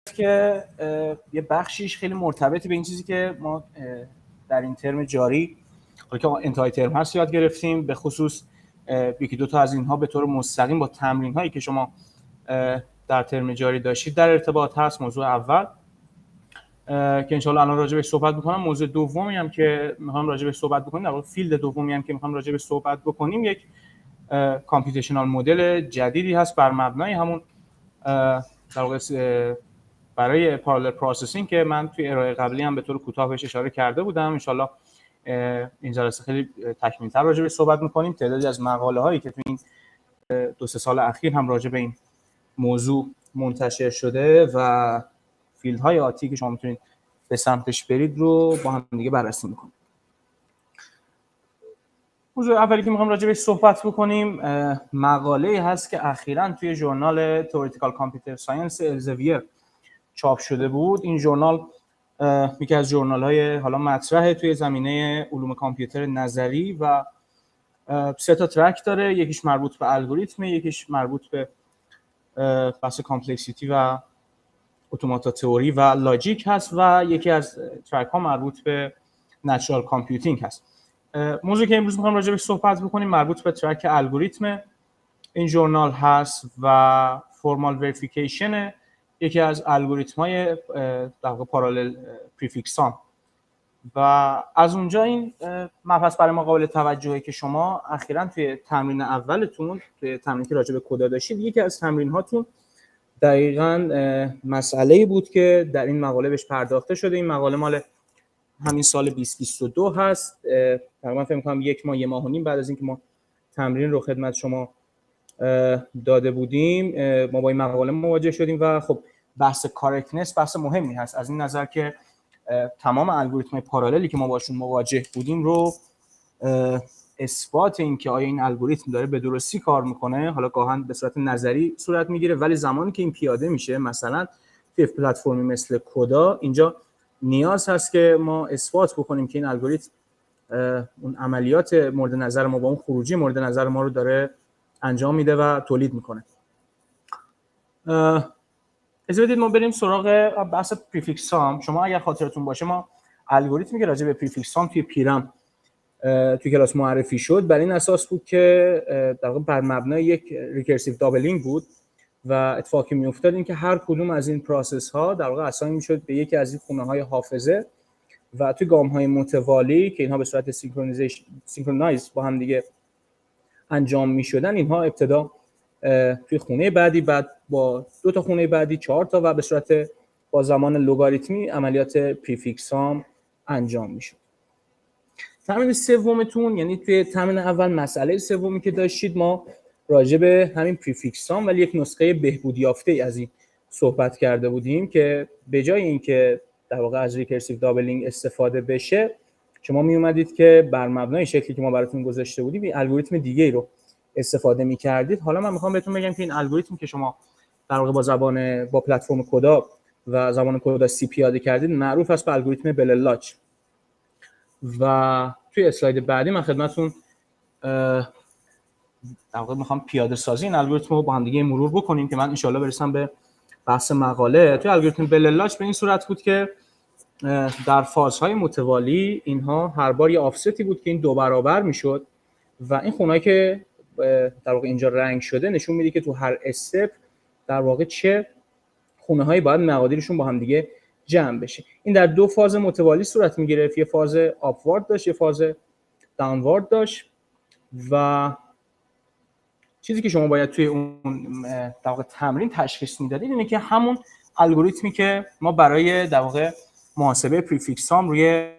که یه بخشیش خیلی مرتبطه به این چیزی که ما در این ترم جاری که انتهای ترم هست یاد گرفتیم، به خصوص یکی دو تا از اینها به طور مستقیم با تمرین هایی که شما در ترم جاری داشتید در ارتباط هست. موضوع اول که انشالله الان راجع بهش صحبت می‌کنم. موضوع دومی هم که می‌خوام راجع بهش صحبت بکنیم، در واقع فیلد دومی هم که می‌خوام راجع بهش صحبت بکنیم، یک کامپیوتیشنال مدل جدیدی هست بر مبنای همون در واقع برای پارالل پروسسینگ که من توی ارائه قبلی هم به طور کوتاه بهش اشاره کرده بودم. انشالله این جلسه خیلی تکمیل‌تر راجع بهش صحبت می‌کنیم. تعدادی از مقاله‌هایی که توی این 2-3 سال اخیر هم راجع به این موضوع منتشر شده و فیلدهای آتی که شما میتونید به سمتش برید رو با هم دیگه بررسی میکنیم. موضوع اولی که میخوام راجع بهش صحبت بکنیم مقاله‌ای هست که اخیراً توی ژورنال تئوریتیکال کامپیوتر ساینس الزویر چاپ شده بود. این ژورنال یکی از ژورنال‌های حالا مطرح توی زمینه علوم کامپیوتر نظری و 3 تا ترک داره. یکیش مربوط به الگوریتم، یکیش مربوط به بحث کامپلکسیتی و اتوماتا تئوری و لاجیک هست و یکی از ترک ها مربوط به نچرال کامپیوتینگ هست. موضوعی که امروز می‌خوام راجع بهش صحبت بکنیم مربوط به ترک الگوریتم این ژورنال هست و فرمال وریفیکیشن یکی از الگوریتم‌های در واقع پارالل پریفیکسام. و از اونجا این مبحث برای ما قابل توجهه که شما اخیراً توی تمرین اولتون، توی تمرینی که راجع به کدا داشتید، یکی از تمرین‌هاتون دقیقاً مسئله‌ای بود که در این مقاله بهش پرداخته شده. این مقاله مال همین سال 2022 هست. تقریباً فکر می‌کنم یک ماه و نیم بعد از اینکه ما تمرین رو خدمت شما داده بودیم ما با این مقاله مواجه شدیم و خب بحث کارکتنس بحث مهمی هست از این نظر که تمام الگوریتم‌های پاراللی که ما باشون مواجه بودیم رو اثبات این که آیا این الگوریتم داره به درستی کار میکنه حالا گاهن به صورت نظری صورت میگیره، ولی زمانی که این پیاده میشه مثلا توی پلتفرمی مثل کدا، اینجا نیاز هست که ما اثبات بکنیم که این الگوریتم اون عملیات مورد نظر ما با اون خروجی مورد نظر ما رو داره انجام میده و تولید میکنه. اجازه بدید ما بریم سراغ بحث پریفیکسام. شما اگر خاطرتون باشه ما الگوریتمی که راجع به پریفیکسام توی پیرم توی کلاس معرفی شد بر این اساس بود که در واقع بر مبنای یک ریکرسیو دابلینگ بود و اتفاقی میافتاد این که هر کدوم از این پروسس ها در واقع اساین میشد به یکی از این خونه های حافظه و توی گام های متوالی که اینها به صورت سینکرونایز با هم دیگه انجام میشدن، اینها ابتدا توی خونه بعدی، بعد با 2 تا خونه بعدی 4 تا و به صورت با زمان لوگاریتمی عملیات پریفیکسام انجام میشد. تمرین سومتون، یعنی توی تمرین اول مسئله سومی که داشتید، ما راجع به همین پریفیکسام ولی یک نسخه بهبود یافته از این صحبت کرده بودیم که به جای اینکه در واقع از ریکرسیو دابلینگ استفاده بشه، شما می اومدید که بر مبنای شکلی که ما براتون گذاشته بودیم این الگوریتم دیگه ای رو استفاده می‌کردید. حالا من می‌خوام بهتون بگم که این الگوریتم که شما در واقع با پلتفرم کدا و زبان کدا سی پیاده کردید معروف است به الگوریتم بللاچ. و توی اسلاید بعدی من خدمتتون در واقع می‌خوام پیاده سازی این الگوریتم رو با هم دیگه مرور بکنیم که من ان شاءالله برسم به بحث مقاله. توی الگوریتم بللاچ به این صورت بود که در فازهای متوالی اینها هر بار یه آفستی بود که این 2 برابر میشد و این خونه‌ای که در واقع اینجا رنگ شده نشون میده که تو هر استپ در واقع چه خونه‌هایی باید مقادیرشون با هم دیگه جمع بشه. این در 2 فاز متوالی صورت میگیره، یه فاز آپوارد داشت، یه فاز داونوارد داشت و چیزی که شما باید توی اون در واقع تمرین تشخیص میدادید اینه که همون الگوریتمی که ما برای در واقع محاسبه پریفیکسام روی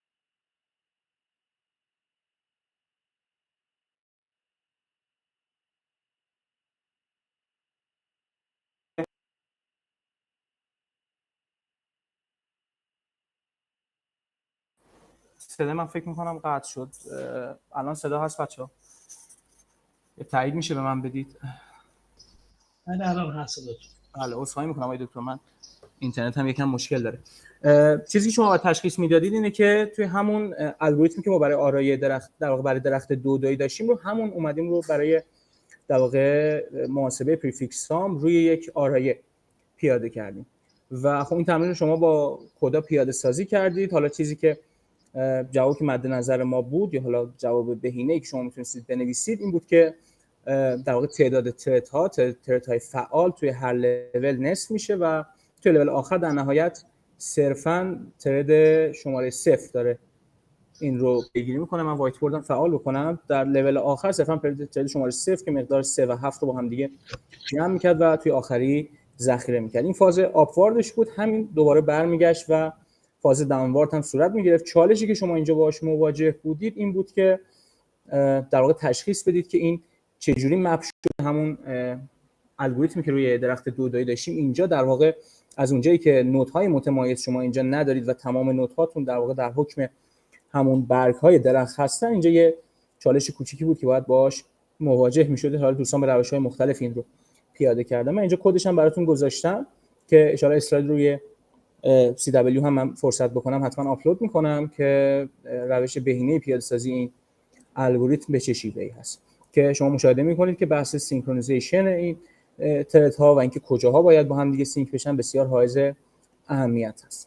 صدا من فکر میکنم قطع شد. الان صدا هست بچه‌ها؟ تایید میشه به من بدید؟ من الان هست صدا. بله، عذرخواهی میکنم آقای دکتر، من اینترنت هم یکم مشکل داره. چیزی که شما باید تشخیص میدادید اینه که توی همون الگوریتمی که ما برای آرای درخت در واقع برای درخت دودایی داشتیم رو همون اومدیم رو برای در واقع محاسبه پریفیکسام روی یک آرایه پیاده کردیم و خب این تمرین رو شما با کدا پیاده سازی کردید. حالا چیزی که جوابی که مد نظر ما بود یا حالا جواب بهینه‌ای که شما میتونستید بنویسید این بود که در واقع تعداد ترت‌های فعال توی هر لول نصف میشه و توی لول آخر در نهایت صرفاً ترد شماره 0 داره این رو پیگیری میکنه. من وایت بوردم فعال بکنم، در لول آخر صرفاً ترد شماره 0 که مقدار 3 و 7 رو با هم دیگه جمع میکرد و توی آخری ذخیره میکرد. این فاز آپواردش بود. همین دوباره برمیگشت و فاز داونوارد هم صورت میگرفت. چالشی که شما اینجا باهاش مواجه بودید این بود که در واقع تشخیص بدید که این چجوری مپ شده. همون الگوریتمی که روی درخت دودایی داشتیم اینجا در واقع از اونجایی که نودهای متمایز شما اینجا ندارید و تمام نودهاتون در واقع در حکم همون برگ‌های درخت هستن، اینجا یه چالش کوچیکی بود که باید باهاش مواجه می‌شد. حالا دوستان به روش‌های مختلف این رو پیاده کردم. من اینجا کدش هم براتون گذاشتم که ان اسلاید روی CW هم من فرصت بکنم حتما آپلود می‌کنم که روش بهینه پیاده‌سازی این الگوریتم به چه شیوهی هست که شما مشاهده می‌کنید که بحث سینکرونیزیشن این تردها و اینکه کجاها باید با هم دیگه سینک بشن بسیار حائز اهمیت هست.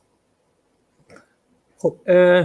خب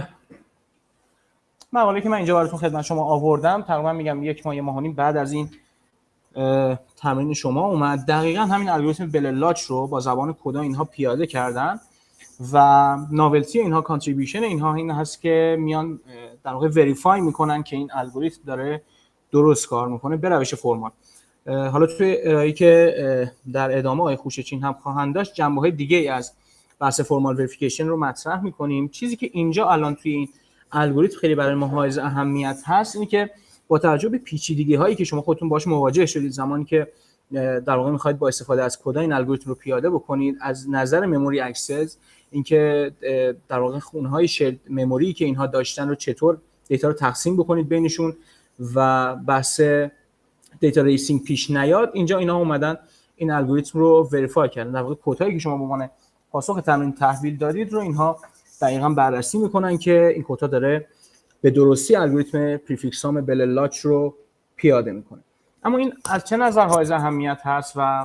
مقاله که من اینجا براتون خدمت شما آوردم تقریبا میگم یک ماه و نیم بعد از این تمرین شما اومد. دقیقاً همین الگوریتم بللاچ رو با زبان کدا اینها پیاده کردن و ناولتی اینها کانتریبیوشن اینها این هست که میان در واقع وریفای میکنن که این الگوریتم داره درست کار میکنه به روش فرمال. حالا توی ارائه‌ای که در ادامه آقای خوشچین هم خواهند داشت جنبه‌های دیگه از بحث فرمال وریفیکیشن رو مطرح میکنیم. چیزی که اینجا الان توی این الگوریتم خیلی برای ما حائز اهمیت هست اینه که با توجه به پیچیدگی‌هایی که شما خودتون باهاش مواجه شدید زمانی که در واقع می‌خواید با استفاده از کدا این الگوریتم رو پیاده بکنید، از نظر مموری اکسس اینکه در واقع خونه‌های شیرد مموری که اینها داشتن رو چطور دیتا رو تقسیم بکنید بینشون و بحث دیتا ریسینگ پیش نیاد، اینجا اینا اومدن این الگوریتم رو وریفای کردن. در واقع کدهایی که شما به عنوان پاسخ تمرین تحویل دادید رو اینها دقیقاً بررسی میکنن که این کد داره به درستی الگوریتم پریفیکسام بللاچ رو پیاده میکنه. اما این از چه نظر حائز اهمیت هست و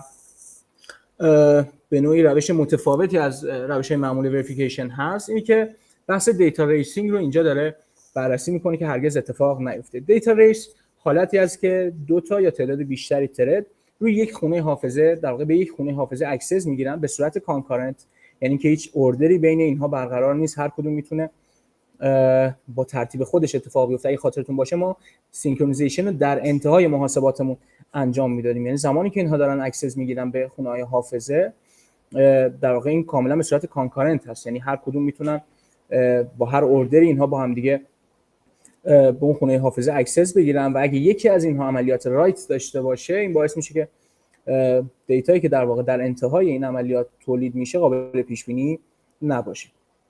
به نوعی روش متفاوتی از روش معمولی وریفیکیشن هست، اینی که بحث دیتا ریسینگ رو اینجا داره بررسی میکنه که هرگز اتفاق نیفته. دیتا ریس حالتی است که دو تا یا تعداد بیشتری ترد روی یک خونه حافظه در واقع به یک خونه حافظه اکسس میگیرن به صورت کانکارنت، یعنی که هیچ اوردری بین اینها برقرار نیست، هر کدوم میتونه با ترتیب خودش اتفاق بیفته. اگه خاطرتون باشه ما سینکرونیزیشن رو در انتهای محاسباتمون انجام میدادیم، یعنی زمانی که اینها دارن اکسس میگیرن به خونه‌های حافظه در واقع این کاملا به صورت کانکارنت هست، یعنی هر کدوم میتونن با هر اوردری اینها با هم دیگه به اون خونه حافظه اکسس بگیرن و اگه یکی از اینها عملیات رایت داشته باشه این باعث میشه که دیتایی که در واقع در انتهای این عملیات تولید میشه قابل پیش بینی نباشه.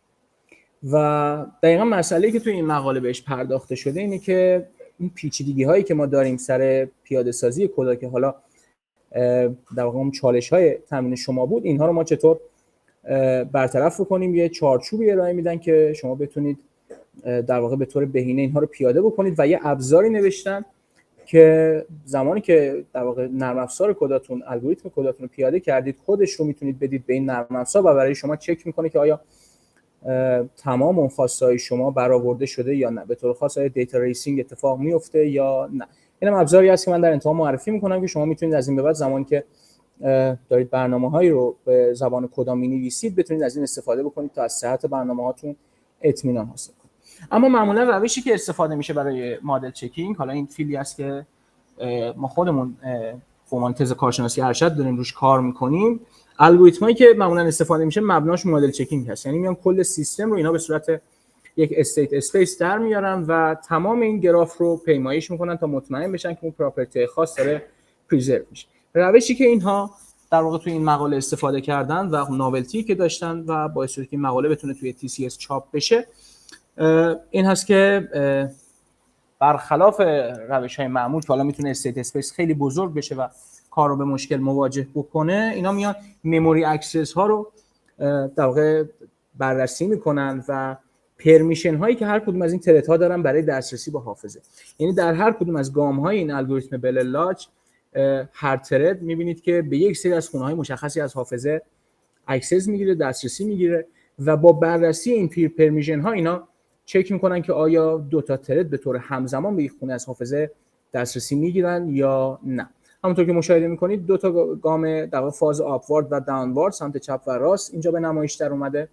و دقیقاً مسئله‌ای که توی این مقاله بهش پرداخته شده اینه که این پیچیدگی‌هایی که ما داریم سر پیاده‌سازی کدا که حالا در واقع اون چالش‌های تمرین شما بود، اینها رو ما چطور برطرف بکنیم. یه چارچوبی ارائه میدن که شما بتونید در واقع به طور بهینه اینها رو پیاده بکنید و یه ابزاری نوشتن که زمانی که در واقع نرم افزار کداتون الگوریتم کداتون رو پیاده کردید خودش رو میتونید بدید به این نرم افزار و برای شما چک میکنه که آیا تمام اون خواسته‌های شما برآورده شده یا نه، به طور خاص آیا دیتا ریسینگ اتفاق میفته یا نه. اینم ابزاری هست که من در انتها معرفی میکنم که شما میتونید از این به بعد زمانی که دارید برنامه‌هایی رو به زبان کدا می‌نویسید بتونید از این استفاده بکنید تا از صحت برنامه‌هاتون اطمینان حاصل کنید. اما معمولا روشی که استفاده میشه برای مدل چکینگ، حالا این فیلی است که ما خودمون به عنوان تز کارشناسی ارشد داریم روش کار میکنیم، الگوریتمایی که معمولا استفاده میشه مبناش مدل چکینگ هست، یعنی میان کل سیستم رو اینا به صورت یک استیت اسپیس در میارن و تمام این گراف رو پیمایش میکنن تا مطمئن بشن که اون پراپرتی خاص داره پریزرو میشه. روشی که اینها در واقع توی این مقاله استفاده کردن و ناولتی که داشتن و باعث شد که این مقاله بتونه توی TCS چاپ بشه این هست که برخلاف روش‌های معمول که حالا میتونه استیت اسپیس خیلی بزرگ بشه و کار رو به مشکل مواجه بکنه، اینا میان مموری اکسس ها رو در واقع بررسی میکنن و پرمیشن هایی که هر کدوم از این ترت ها دارن برای دسترسی به حافظه. یعنی در هر کدوم از گام های این الگوریتم بللاچ هر ترد میبینید که به یک سری از خونه های مشخصی از حافظه اکسس میگیره، دسترسی میگیره و با بررسی این پیر پرمیشن ها اینا چک میکنن که آیا دو تا ترد به طور همزمان به یک خونه از حافظه دسترسی میگیرن یا نه. همونطور که مشاهده میکنید دو تا گام در واقع فاز آپوارد و داونوارد سمت چپ و راست اینجا به نمایش در اومده.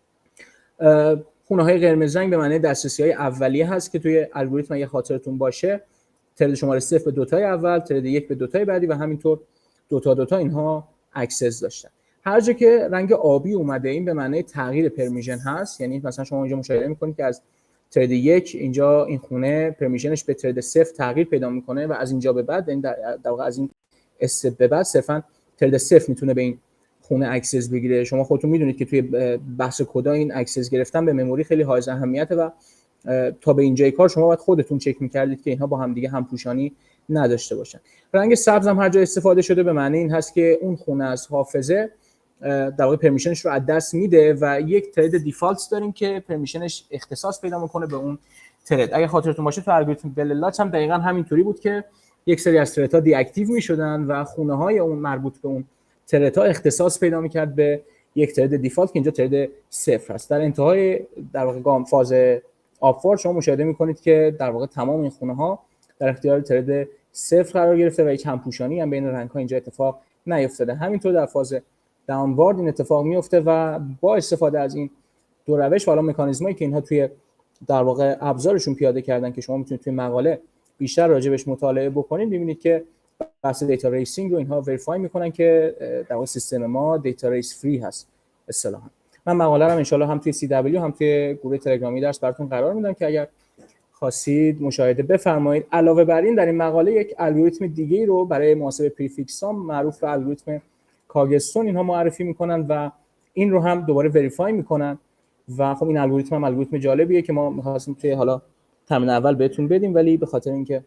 خونه های قرمز رنگ به معنی دسترسی های اولیه هست که توی الگوریتم اگه خاطرتون باشه ترد شماره 0 به دوتای اول، ترد 1 به دوتای بعدی و همینطور دوتا اینها اکسس داشتن. هر جا که رنگ آبی اومده این به معنی تغییر پرمیشن هست، یعنی مثلا شما اینجا مشاهده میکنید که از ترد 1 اینجا این خونه پرمیشنش به ترد 0 تغییر پیدا میکنه و از اینجا به بعد یعنی در واقع از این استپ به بعد صرفا ترد 0 میتونه به این خونه اکسس بگیره. شما خودتون میدونید که توی بحث کدا این اکسس گرفتن به مموری خیلی حائز اهمیته و تا به اینجای کار شما باید خودتون چک می‌کردید که اینها با هم دیگه همپوشانی نداشته باشن. رنگ سبز هم هر جا استفاده شده به معنی این هست که اون خونه از حافظه در واقع پرمیشنش رو از دست میده و یک ترید دیفالت داریم که پرمیشنش اختصاص پیدا میکنه به اون ترید. اگه خاطرتون باشه تو الگوریتم بل لاچ هم دقیقاً همینطوری بود که یک سری از تردها دی اکتیو میشدن و خونه‌های اون مربوط به اون تردها اختصاص پیدا میکرد به یک ترید دیفالت که اینجا ترید 0 هست. در انتهای در واقع گام فاز آپوارد شما مشاهده میکنید که در واقع تمام این خونه‌ها در اختیار ترید 0 قرار گرفته و هیچ همپوشانی هم بین رنگ‌ها اینجا اتفاق نیفتاده. همینطور در فاز داونوارد این اتفاق میفته و با استفاده از این دو روش و حالا مکانیزمایی که اینها توی در واقع ابزارشون پیاده کردن که شما میتونید توی مقاله بیشتر راجبش مطالعه بکنید، می‌بینید که بحث دیتا ریسینگ رو اینها وریفای میکنن که در واقع سیستم ما دیتا ریس فری هست اصطلاحاً. من مقاله رو ان شاءالله هم توی CW هم توی گروه تلگرامی درس براتون قرار میدم که اگر خواستید مشاهده بفرمایید. علاوه بر این در این مقاله یک الگوریتم دیگه‌ای رو برای محاسبه پریفیکس ها معروف به الگوریتم کاگستون اینها معرفی میکنن و این رو هم دوباره وریفای میکنن و خب این الگوریتم هم الگوریتم جالبیه که ما می‌خواستیم توی حالا تمرین اول بهتون بدیم، ولی به خاطر اینکه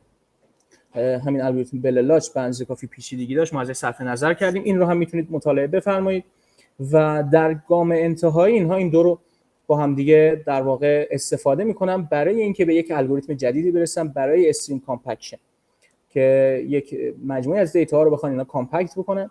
همین الگوریتم بل لاچ به اندازه کافی پیچیدگی داشت ما ازش صرف نظر کردیم. این رو هم میتونید مطالعه بفرمایید و در گام انتهایی اینها این دو رو با هم دیگه در واقع استفاده میکنن برای اینکه به یک الگوریتم جدیدی برسن برای استریم کامپکشن که یک مجموعه از دیتا ها رو بخوان اینا کامپکت بکنن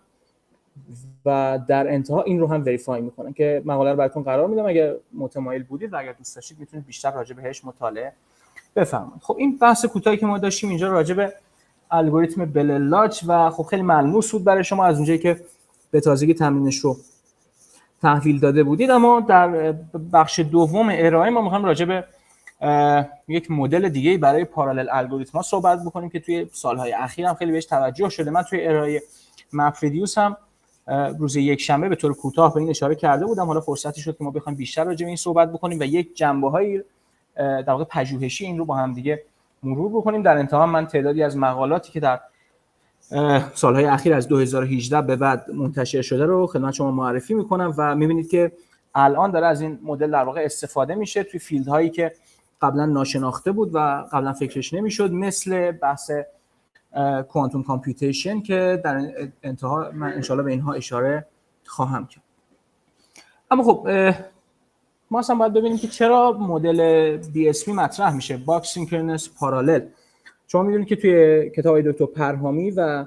و در انتها این رو هم وریفای میکنن که مقاله رو براتون قرار میدم. اگر متمایل بودید و اگر دوست داشتید میتونید بیشتر راجع بهش مطالعه بفرمایید. خب این بحث کوتاهی که ما داشتیم اینجا راجع به الگوریتم بل لاچ و خب خیلی ملموس بود برای شما از اونجایی که به تازگی تمرینش رو تحویل داده بودید. اما در بخش دوم ارائه ما می‌خوایم راجع به یک مدل دیگه‌ای برای پارالل الگوریتم‌ها صحبت بکنیم که توی سال‌های اخیر هم خیلی بهش توجه شده. من توی ارائه مپ‌ریدیوس هم روز یک شنبه به طور کوتاه به این اشاره کرده بودم. حالا فرصتی شد که ما بخوایم بیشتر راجع به این صحبت بکنیم و یک جنبه‌های در واقع پژوهشی این رو با هم دیگه مرور بکنیم. در انتها من تعدادی از مقالاتی که در سالهای اخیر از 2018 به بعد منتشر شده رو خدمت شما معرفی میکنم و میبینید که الان داره از این مدل در واقع استفاده میشه توی فیلدهایی که قبلا ناشناخته بود و قبلا فکرش نمیشد، مثل بحث کوانتوم کامپیوتیشن که در انتها من انشالله به اینها اشاره خواهم کرد. اما خب ما اصلا باید ببینیم که چرا مدل BSP مطرح میشه، باکس سینکرونس پارالل. شما میدونید که توی کتاب دکتر پرهامی و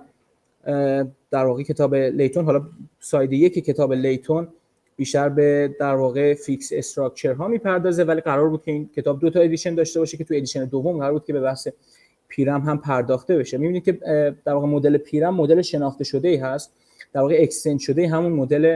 در واقع کتاب لیتون، حالا ساید یک کتاب لیتون بیشتر به در واقع فیکس استراکچر ها میپردازه، ولی قرار بود که این کتاب دو تا ادیشن داشته باشه که توی ادیشن دوم قرار بود که به بحث پیرم هم پرداخته بشه. میبینید که در واقع مدل پیرم مدل شناخته شده ای هست، در واقع اکستند شده همون مدل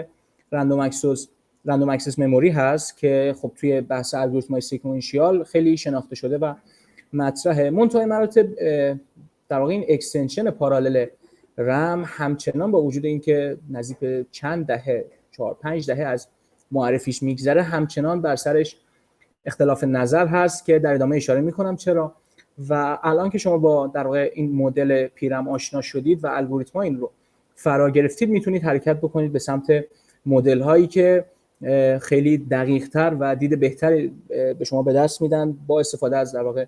رندوم اکسس مموری هست که خب توی بحث الگوریتم‌های سیکونشیال خیلی شناخته شده و مطرحه. منتهای مراتب در واقع این اکستنشن پارالل رم همچنان با وجود اینکه نزدیک به چند دهه 4-5 دهه از معرفیش میگذره همچنان بر سرش اختلاف نظر هست که در ادامه اشاره میکنم چرا. و الان که شما با در واقع این مدل پیرم آشنا شدید و الگوریتم‌ها این رو فرا گرفتید، میتونید حرکت بکنید به سمت مدل هایی که خیلی دقیق‌تر و دید بهتری به شما به دست میدن با استفاده از در واقع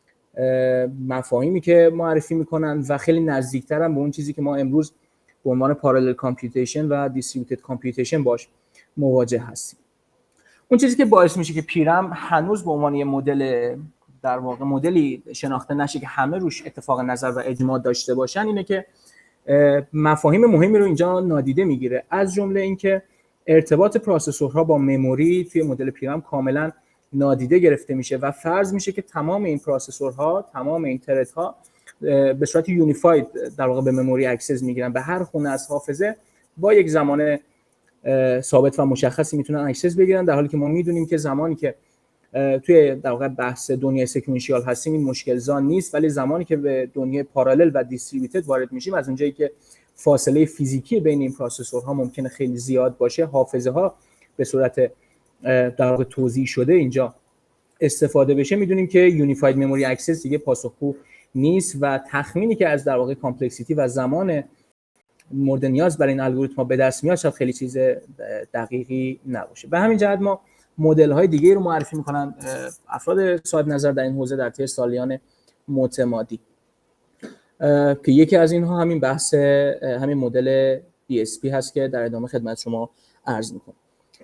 مفاهیمی که معرفی میکنن و خیلی نزدیکتر هم به اون چیزی که ما امروز به عنوان پارالل کامپیوتیشن و دیستریبیوتد کامپیوتیشن باش مواجه هستیم. اون چیزی که باعث میشه که پیرم هنوز به عنوان یه مدل در واقع مدلی شناخته نشه که همه روش اتفاق نظر و اجماع داشته باشن اینه که مفاهیم مهمی رو اینجا نادیده میگیره، از جمله اینکه ارتباط پروسسورها با مموری توی مدل پیرام کاملا نادیده گرفته میشه و فرض میشه که تمام این پروسسورها، تمام این تردها به صورت یونیفاید در واقع به مموری اکسس میگیرن، به هر خونه از حافظه با یک زمان ثابت و مشخصی میتونن اکسس بگیرن، در حالی که ما میدونیم که زمانی که توی در واقع بحث دنیای سکوئنشیال هستیم این مشکل زان نیست، ولی زمانی که به دنیای پارالل و دیستریبیوتد وارد میشیم، از اونجایی که فاصله فیزیکی بین این پروسسورها ممکنه خیلی زیاد باشه، حافظه ها به صورت در واقع توزیع شده اینجا استفاده بشه، میدونیم که یونیفاید مموری اکسس دیگه پاسخگو نیست و تخمینی که از در واقع کامپلکسیتی و زمان مورد نیاز برای این الگوریتم‌ها به دست میاد شاید خیلی چیز دقیقی نباشه. به همین جهت ما مدل‌های دیگه رو معرفی می‌کنن افراد صاحب نظر در این حوزه در طی سالیان متمادی، که یکی از اینها همین بحث همین مدل BSP هست که در ادامه خدمت شما عرض می‌کنم.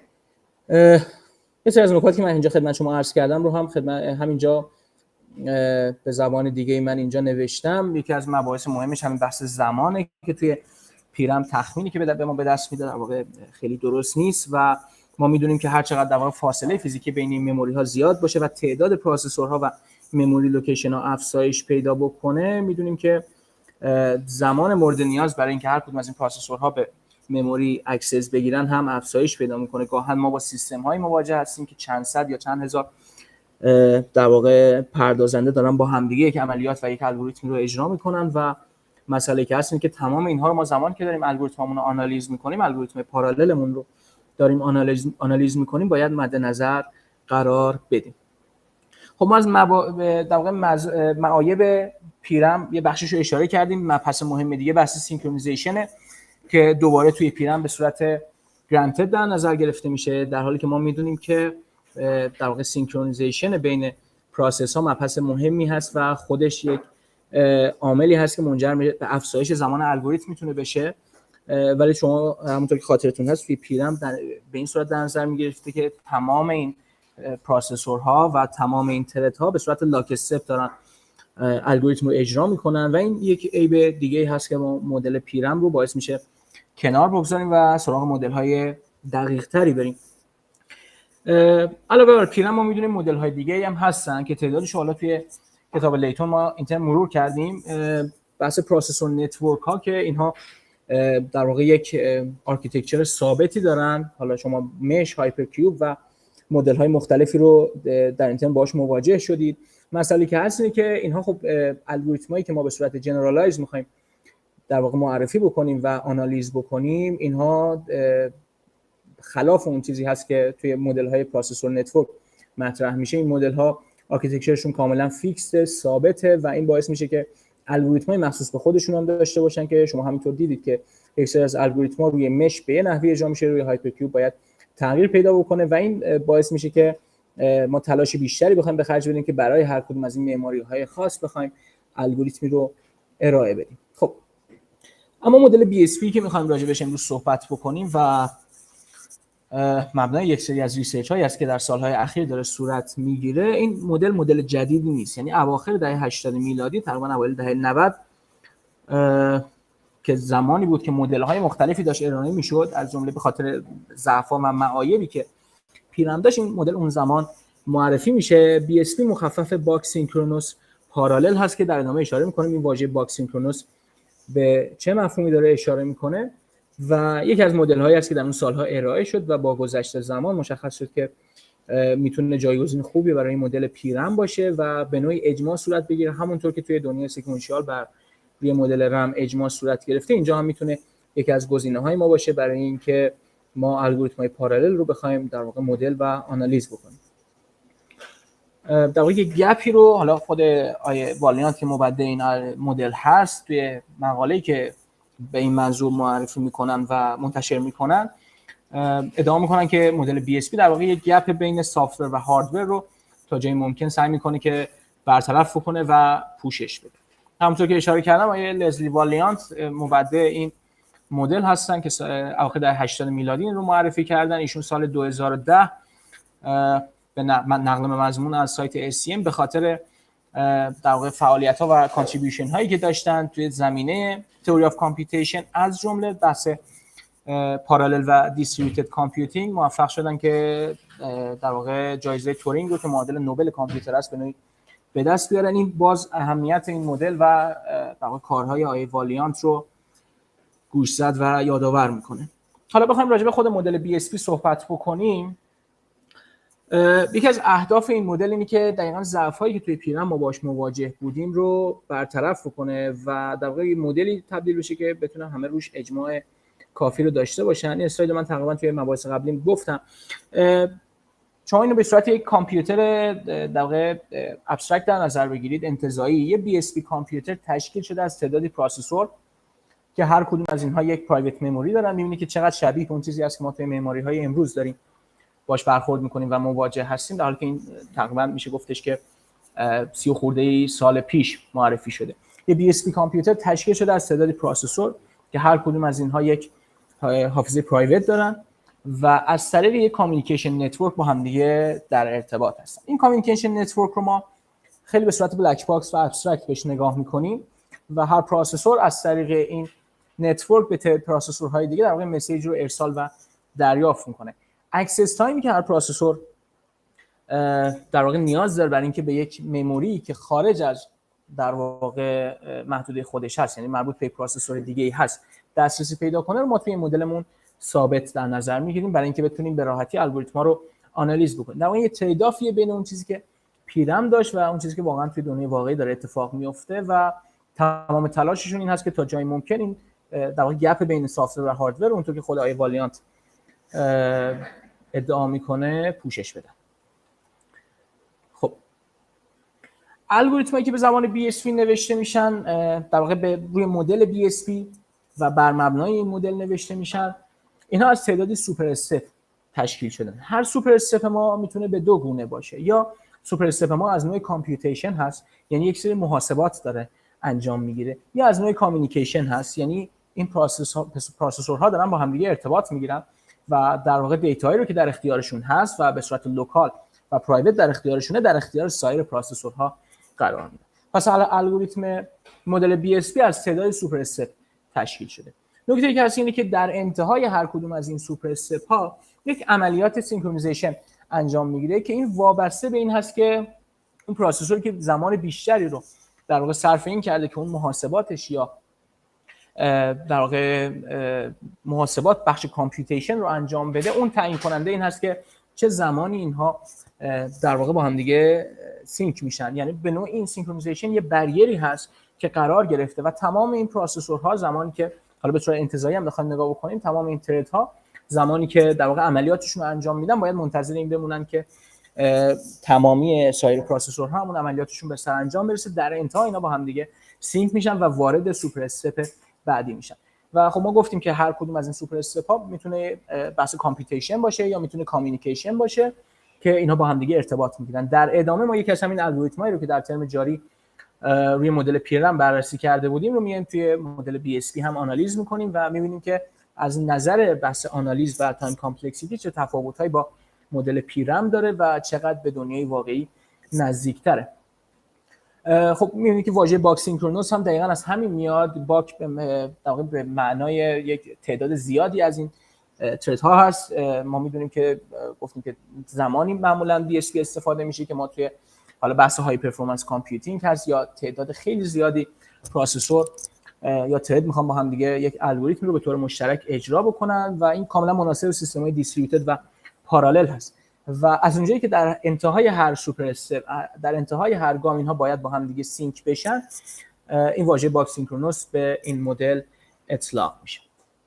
یه سری از نکاتی که من اینجا خدمت شما عرض کردم رو هم همینجا به زبان دیگه من اینجا نوشتم. یکی از مباحث مهمش همین بحث زمانه که توی پیرم تخمینی که به ما به دست میده در واقع خیلی درست نیست و ما میدونیم که هر چقدر در واقع فاصله فیزیکی بین این مموری ها زیاد باشه و تعداد پروسسورها و مموری لوکیشن ها افزایش پیدا بکنه، میدونیم که زمان مورد نیاز برای اینکه هر کدوم از این پروسسورها به مموری اکسس بگیرن هم افزایش پیدا میکنه. گاهن ما با سیستم های مواجه هستیم که چند صد یا چند هزار در واقع پردازنده دارن با همدیگه یک عملیات و یک الگوریتم رو اجرا میکنن و مسئله که هست اینه که تمام اینها رو ما زمان که داریم الگوریتممون رو آنالیز میکنیم، الگوریتم پاراللمون رو داریم آنالیز میکنیم، باید مد نظر قرار بدیم. خب ما از در واقع معایب پیرم یه بخشش رو اشاره کردیم. مبحث مهم دیگه بحث سینکرونیزیشنه که دوباره توی پیرم به صورت گرانتد در نظر گرفته میشه، در حالی که ما میدونیم که در واقع سینکرونیزیشن بین پروسس ها مبحث مهمی هست و خودش یک عاملی هست که منجر به افزایش زمان الگوریتم میتونه بشه، ولی شما همونطور که خاطرتون هست توی پیرم به این صورت در نظر میگرفته که تمام این پروسسورها و تمام این تردها به صورت لاک استپ دارن الگوریتم رو اجرا میکنن و این یک عیب دیگه هست که ما مدل پیرم رو باعث میشه کنار بگذاریم و سراغ مدل های دقیق تری بریم. علاوه بر پیرم ما میدونیم مدل های دیگه هم هستن که تعدادش حالا توی کتاب لیتون ما اینتر مرور کردیم. بحث پروسسور نتورک ها که اینها در واقع یک آرکیتکچر ثابتی دارن، حالا شما مش، هایپرکیوب و مدل های مختلفی رو در اینتر باهاش مواجه شدید. مسئله که هست اینه که اینها خب الگوریتمایی که ما به صورت جنرالایز می‌خوایم در واقع معرفی بکنیم و آنالیز بکنیم، اینها خلاف اون چیزی هست که توی مدل‌های پروسسور نتورک مطرح میشه. این مدل‌ها آرکیتکچرشون کاملا فیکسه، ثابته و این باعث میشه که الگوریتم‌های مخصوص به خودشون هم داشته باشن که شما همینطور دیدید که یک سری از الگوریتم‌ها روی مش به یه نحوی اجرا میشه، روی هایپرکیوب باید تغییر پیدا بکنه و این باعث میشه که ما تلاش بیشتری بخوایم به خرج بدیم که برای هر کدوم از این معماری‌های خاص بخوایم الگوریتمی رو ارائه بدیم. خب اما مدل BSP که می‌خوایم راجع بهش امروز صحبت بکنیم و مبنای یک سری از ریسرچ هایی است که در سالهای اخیر داره صورت میگیره، این مدل جدیدی نیست. یعنی اواخر دهه 80 میلادی، تقریبا اوایل دهه 90 که زمانی بود که مدل های مختلفی داشت ارائه میشد، از جمله به خاطر ضعف و معایبی که پیرم داشت، این مدل اون زمان معرفی میشه. BSP مخفف باکس سینکرونوس پارالل هست که در ادامه اشاره میکنیم این واژه باکس سینکرونوس به چه مفهومی داره اشاره میکنه و یکی از مدل هایی است که در اون سالها ارائه شد و با گذشت زمان مشخص شد که میتونه جایگزین خوبی برای این مدل پیرم باشه و به نوعی اجماع صورت بگیره. همونطور که توی دنیای سکوئنشیال بر روی مدل رم اجماع صورت گرفته، اینجا هم میتونه یکی از گزینه‌های ما باشه برای اینکه ما الگوریتم‌های پارالل رو بخوایم در واقع مدل و آنالیز بکنیم. در واقع یک گپی رو حالا خود آیه والیانت که مبدع این مدل هست توی مقاله‌ای که به این منظور معرفی میکنن و منتشر میکنن ادعا میکنن که مدل BSP در واقع یک گپ بین سافتور و هاردور رو تا جایی ممکن سعی میکنه که برطرف بکنه و پوشش بده. همونطور که اشاره کردم آیه لزلی والیانت مبدع این مدل هستن که اواخر دهه 80 میلادی این رو معرفی کردن. ایشون سال 2010 به نقل مضمون از سایت SCM به خاطر در واقع فعالیت‌ها و کانتریبیوشن هایی که داشتن توی زمینه تئوری آف کامپیوتیشن، از جمله بحث پارالل و دیستریبیوتد کامپیوتینگ موفق شدن که در واقع جایزه تورینگ رو که معادل نوبل کامپیوتر است به دست بیارن. این باز اهمیت این مدل و در واقع کارهای آقای والیانت رو گوشزد و یادآور میکنه. حالا بخوایم راجع به خود مدل BSP صحبت بکنیم، یکی از اهداف این مدل اینه که دقیقاً ضعف‌هایی که توی پیرن ما باهاش مواجه بودیم رو برطرف کنه و در واقع مدلی تبدیل بشه که بتونه همه روش اجماع کافی رو داشته باشن. این اسلاید من تقریبا توی مباحث قبلی گفتم. شما اینو به صورت یک کامپیوتر در واقع ابسترکت در نظر بگیرید، انتزاعی. یه BSP کامپیوتر تشکیل شده از تعدادی پروسسور که هر کدوم از اینها یک پرایوت مموری دارن. می‌بینید که چقدر شبیه اون چیزی است که ما توی مموری‌های امروز داریم باش برخورد می‌کنیم و مواجه هستیم، در حالی که این تقریبا میشه گفتش که 30 خورده سال پیش معرفی شده. یه BSP کامپیوتر تشکیل شده از تعدادی پروسسور که هر کدوم از اینها یک حافظه پرایوت دارن و از طریق یک کامیونیکیشن نتورک با هم دیگه در ارتباط هستن. این کامیونیکیشن نتورک رو ما خیلی به صورت بلک باکس و ابسترکت بهش نگاه می‌کنیم و هر پروسسور از طریق این نتورک به پروسسورهای دیگه در واقع مسیج رو ارسال و دریافت می‌کنه. اکسس تایمی که هر پروسسور در واقع نیاز داره برای اینکه به یک مموری که خارج از در واقع محدوده خودش هست، یعنی مربوط به پروسسور دیگه‌ای هست، دسترسی پیدا کنه رو ما توی این مدلمون ثابت در نظر می‌گیریم برای اینکه بتونیم به راحتی الگوریتم‌ها رو آنالیز بکنیم. در واقع یه ترید آفیه بین اون چیزی که پیرم داشت و اون چیزی که واقعا توی دنیای واقعی داره اتفاق میفته و تمام تلاششون این هست که تا جایی ممکن این در واقع گپ بین سافت‌ور و هاردور اونطور که خود آقای والیانت ادعا میکنه پوشش بدن. خب الگوریتمایی که به زبان BSP نوشته میشن در واقع به روی مدل BSP و بر مبنای این مدل نوشته میشن. اینها از تعدادی سوپر استپ تشکیل شدن. هر سوپر استپ ما میتونه به دو گونه باشه. یا سوپر استپ ما از نوع کامپیوتیشن هست، یعنی یک سری محاسبات داره انجام میگیره، یا از نوع کامیونیکیشن هست، یعنی این پروسسورها دارن با هم دیگه ارتباط میگیرن و در واقع دیتایی رو که در اختیارشون هست و به صورت لوکال و پرایوت در اختیارشونه در اختیار سایر پروسسورها قرار میدن. پس الگوریتم مدل BSP از تعداد سوپر استپ تشکیل شده. نکته که هست اینه که در انتهای هر کدوم از این سوپر استپ ها یک عملیات سینکرونیزیشن انجام میگیره که این وابسته به این هست که اون پروسسور که زمان بیشتری رو در واقع صرف این کرده که اون محاسباتش یا در واقع محاسبات بخش کامپیوتیشن رو انجام بده، اون تعیین کننده این هست که چه زمانی اینها در واقع با هم دیگه سینک میشن. یعنی به نوع این سینکرونیزیشن یه بریری هست که قرار گرفته و تمام این پروسسورها زمانی که حالا به صورت انتزاعی هم بخوایم نگاه بکنیم، تمام این تردها زمانی که در واقع عملیاتشون رو انجام میدن باید منتظر این بمونن که تمامی سایر پروسسورها همون عملیاتشون به سرانجام برسه. در انتها اینا با هم دیگه سینک میشن و وارد سوپر استپ بعدی میشن. و خب ما گفتیم که هر کدوم از این سوپر استپ ها میتونه بحث کامپیوتیشن باشه یا میتونه کامیونیکیشن باشه که اینا با هم دیگه ارتباط میگیرن. در ادامه ما یکی از همین الگوریتمایی رو که در ترم جاری روی مدل پیرم بررسی کرده بودیم رو میایم توی مدل BSP هم آنالیز میکنیم و میبینیم که از نظر بحث آنالیز و تایم کامپلکسیتی چه تفاوت‌هایی با مدل پیرم داره و چقدر به دنیای واقعی نزدیک‌تره. خب می‌بینید که واژه باک سینکرونوس هم دقیقاً از همین میاد. باک به معنای یک تعداد زیادی از این تردها هست. ما می‌دونیم که گفتیم که زمانی معمولاً BSP استفاده میشه که ما توی حالا بحث های پرفورمنس کامپیوتینگ هست یا تعداد خیلی زیادی پروسسور یا ترد میخوام با هم دیگه یک الگوریتم رو به طور مشترک اجرا بکنن و این کاملا مناسب سیستم‌های دیستریبیوتد و پارالل هست. و از اونجایی که در انتهای هر سوپر استپ، در انتهای هر گام اینها باید با هم دیگه سینک بشن، این واژه باک سینکرونوس به این مدل اطلاق میشه.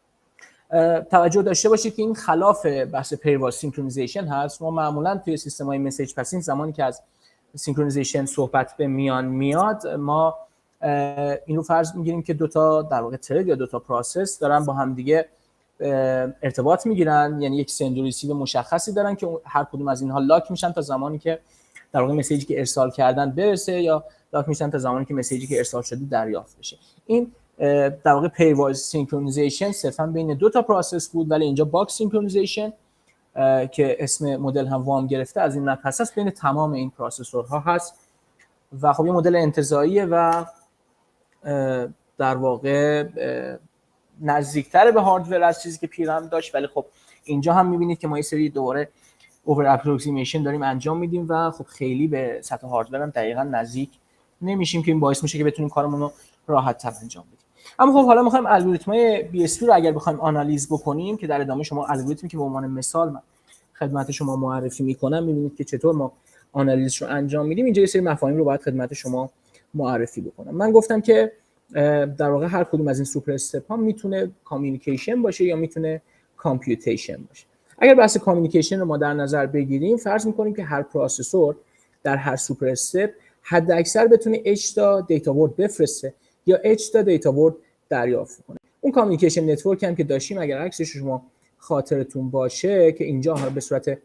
توجه داشته باشید که این خلاف بحث پیرواز سینکرونیزیشن هست. ما معمولا توی سیستم‌های مسیج پاسینگ زمانی که از سینکرونیزیشن صحبت به میان میاد، ما این رو فرض میگیریم که دو تا در واقع ترد یا دو تا پروسس دارن با هم دیگه ارتباط میگیرن، یعنی یک سند و ریسیو مشخصی دارن که هر کدوم از اینها لاک میشن تا زمانی که در واقع مسیجی که ارسال کردن برسه یا لاک میشن تا زمانی که مسیجی که ارسال شده دریافت بشه. این در واقع پیرواز سینکرونیزیشن صرفا بین دو تا پروسس بود، ولی اینجا باک سینکرونیزیشن که اسم مدل هم وام گرفته از این مبحث است بین تمام این پروسسورها هست و خب یه مدل انتزاعیه و در واقع نزدیکتر به هاردور از چیزی که پیرم داشت، ولی خب اینجا هم می‌بینید که ما یه سری دوباره اوور اپروکسیمیشن داریم انجام میدیم و خب خیلی به سطح هاردور هم دقیقاً نزدیک نمیشیم که این باعث میشه که بتونیم کارمون رو راحت‌تر انجام بدیم. اما خب حالا می‌خوایم الگوریتم‌های BSP رو اگر بخوایم آنالیز بکنیم که در ادامه شما الگوریتمی که به عنوان مثال من خدمت شما معرفی می‌کنم می‌بینید که چطور ما آنالیز رو انجام میدیم. اینجا یه سری مفاهیم رو باید خدمت شما معرفی بکنم. من گفتم که در واقع هر کدوم از این سوپر استپ ها میتونه کامیونیکیشن باشه یا میتونه کامپیوتیشن باشه. اگر بحث کامیونیکیشن رو ما در نظر بگیریم، فرض می‌کنیم که هر پروسسور در هر سوپر استپ حد اکثر بتونه H تا دیتا ورد بفرسته یا H تا دیتا ورد دریافت کنه. اون کامیونیکیشن نتورک هم که داشتیم، اگر عکسش شما خاطرتون باشه که اینجا به صورت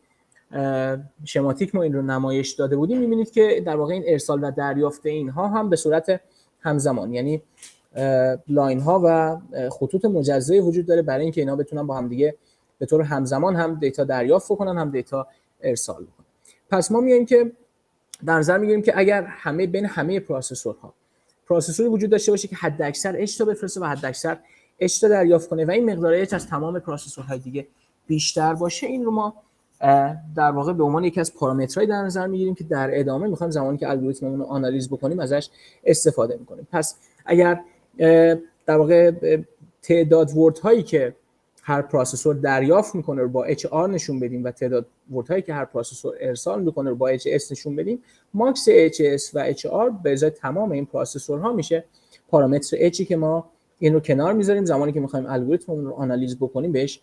شماتیک ما این رو نمایش داده بودیم، می‌بینید که در واقع این ارسال و دریافت اینها هم به صورت همزمان، یعنی لاین ها و خطوط مجزا وجود داره برای اینکه اینا بتونن با هم دیگه به طور همزمان هم دیتا دریافت کنن هم دیتا ارسال کنن. پس ما میایم که در نظر میگیریم که اگر بین همه پروسسورها پروسسوری وجود داشته باشه که حد اکثر H تا بفرسته و حد اکثر H تا دریافت کنه و این مقدار H از تمام پروسسورهای دیگه بیشتر باشه، این رو ما در واقع به عنوان یکی از پارامترهای در نظر میگیریم که در ادامه میخوایم زمانی که الگوریتممون رو آنالیز بکنیم ازش استفاده میکنیم. پس اگر در واقع تعداد ورد هایی که هر پروسسور دریافت میکنه رو با HR نشون بدیم و تعداد ورد هایی که هر پروسسور ارسال میکنه رو با HS نشون بدیم، ماکس HS و HR به ازای تمام این پروسسورها میشه پارامتر H که ما این رو کنار میذاریم زمانی که میخوایم الگوریتممون رو آنالیز بکنیم بهش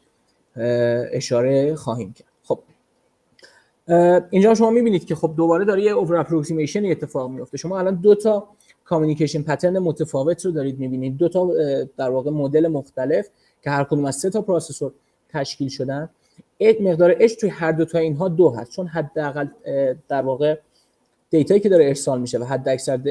اشاره خواهیم کرد. خب اینجا شما میبینید که خب دوباره داره یه اوور اپروکسیمیشن اتفاق میفته. شما الان دو تا کامیونیکیشن پترن متفاوت رو دارید میبینید، دو تا در واقع مدل مختلف که هر کدوم از سه تا پروسسور تشکیل شدن. مقدار H توی هر دو تا اینها 2 هست، چون حداقل در واقع دیتایی که داره ارسال میشه و حد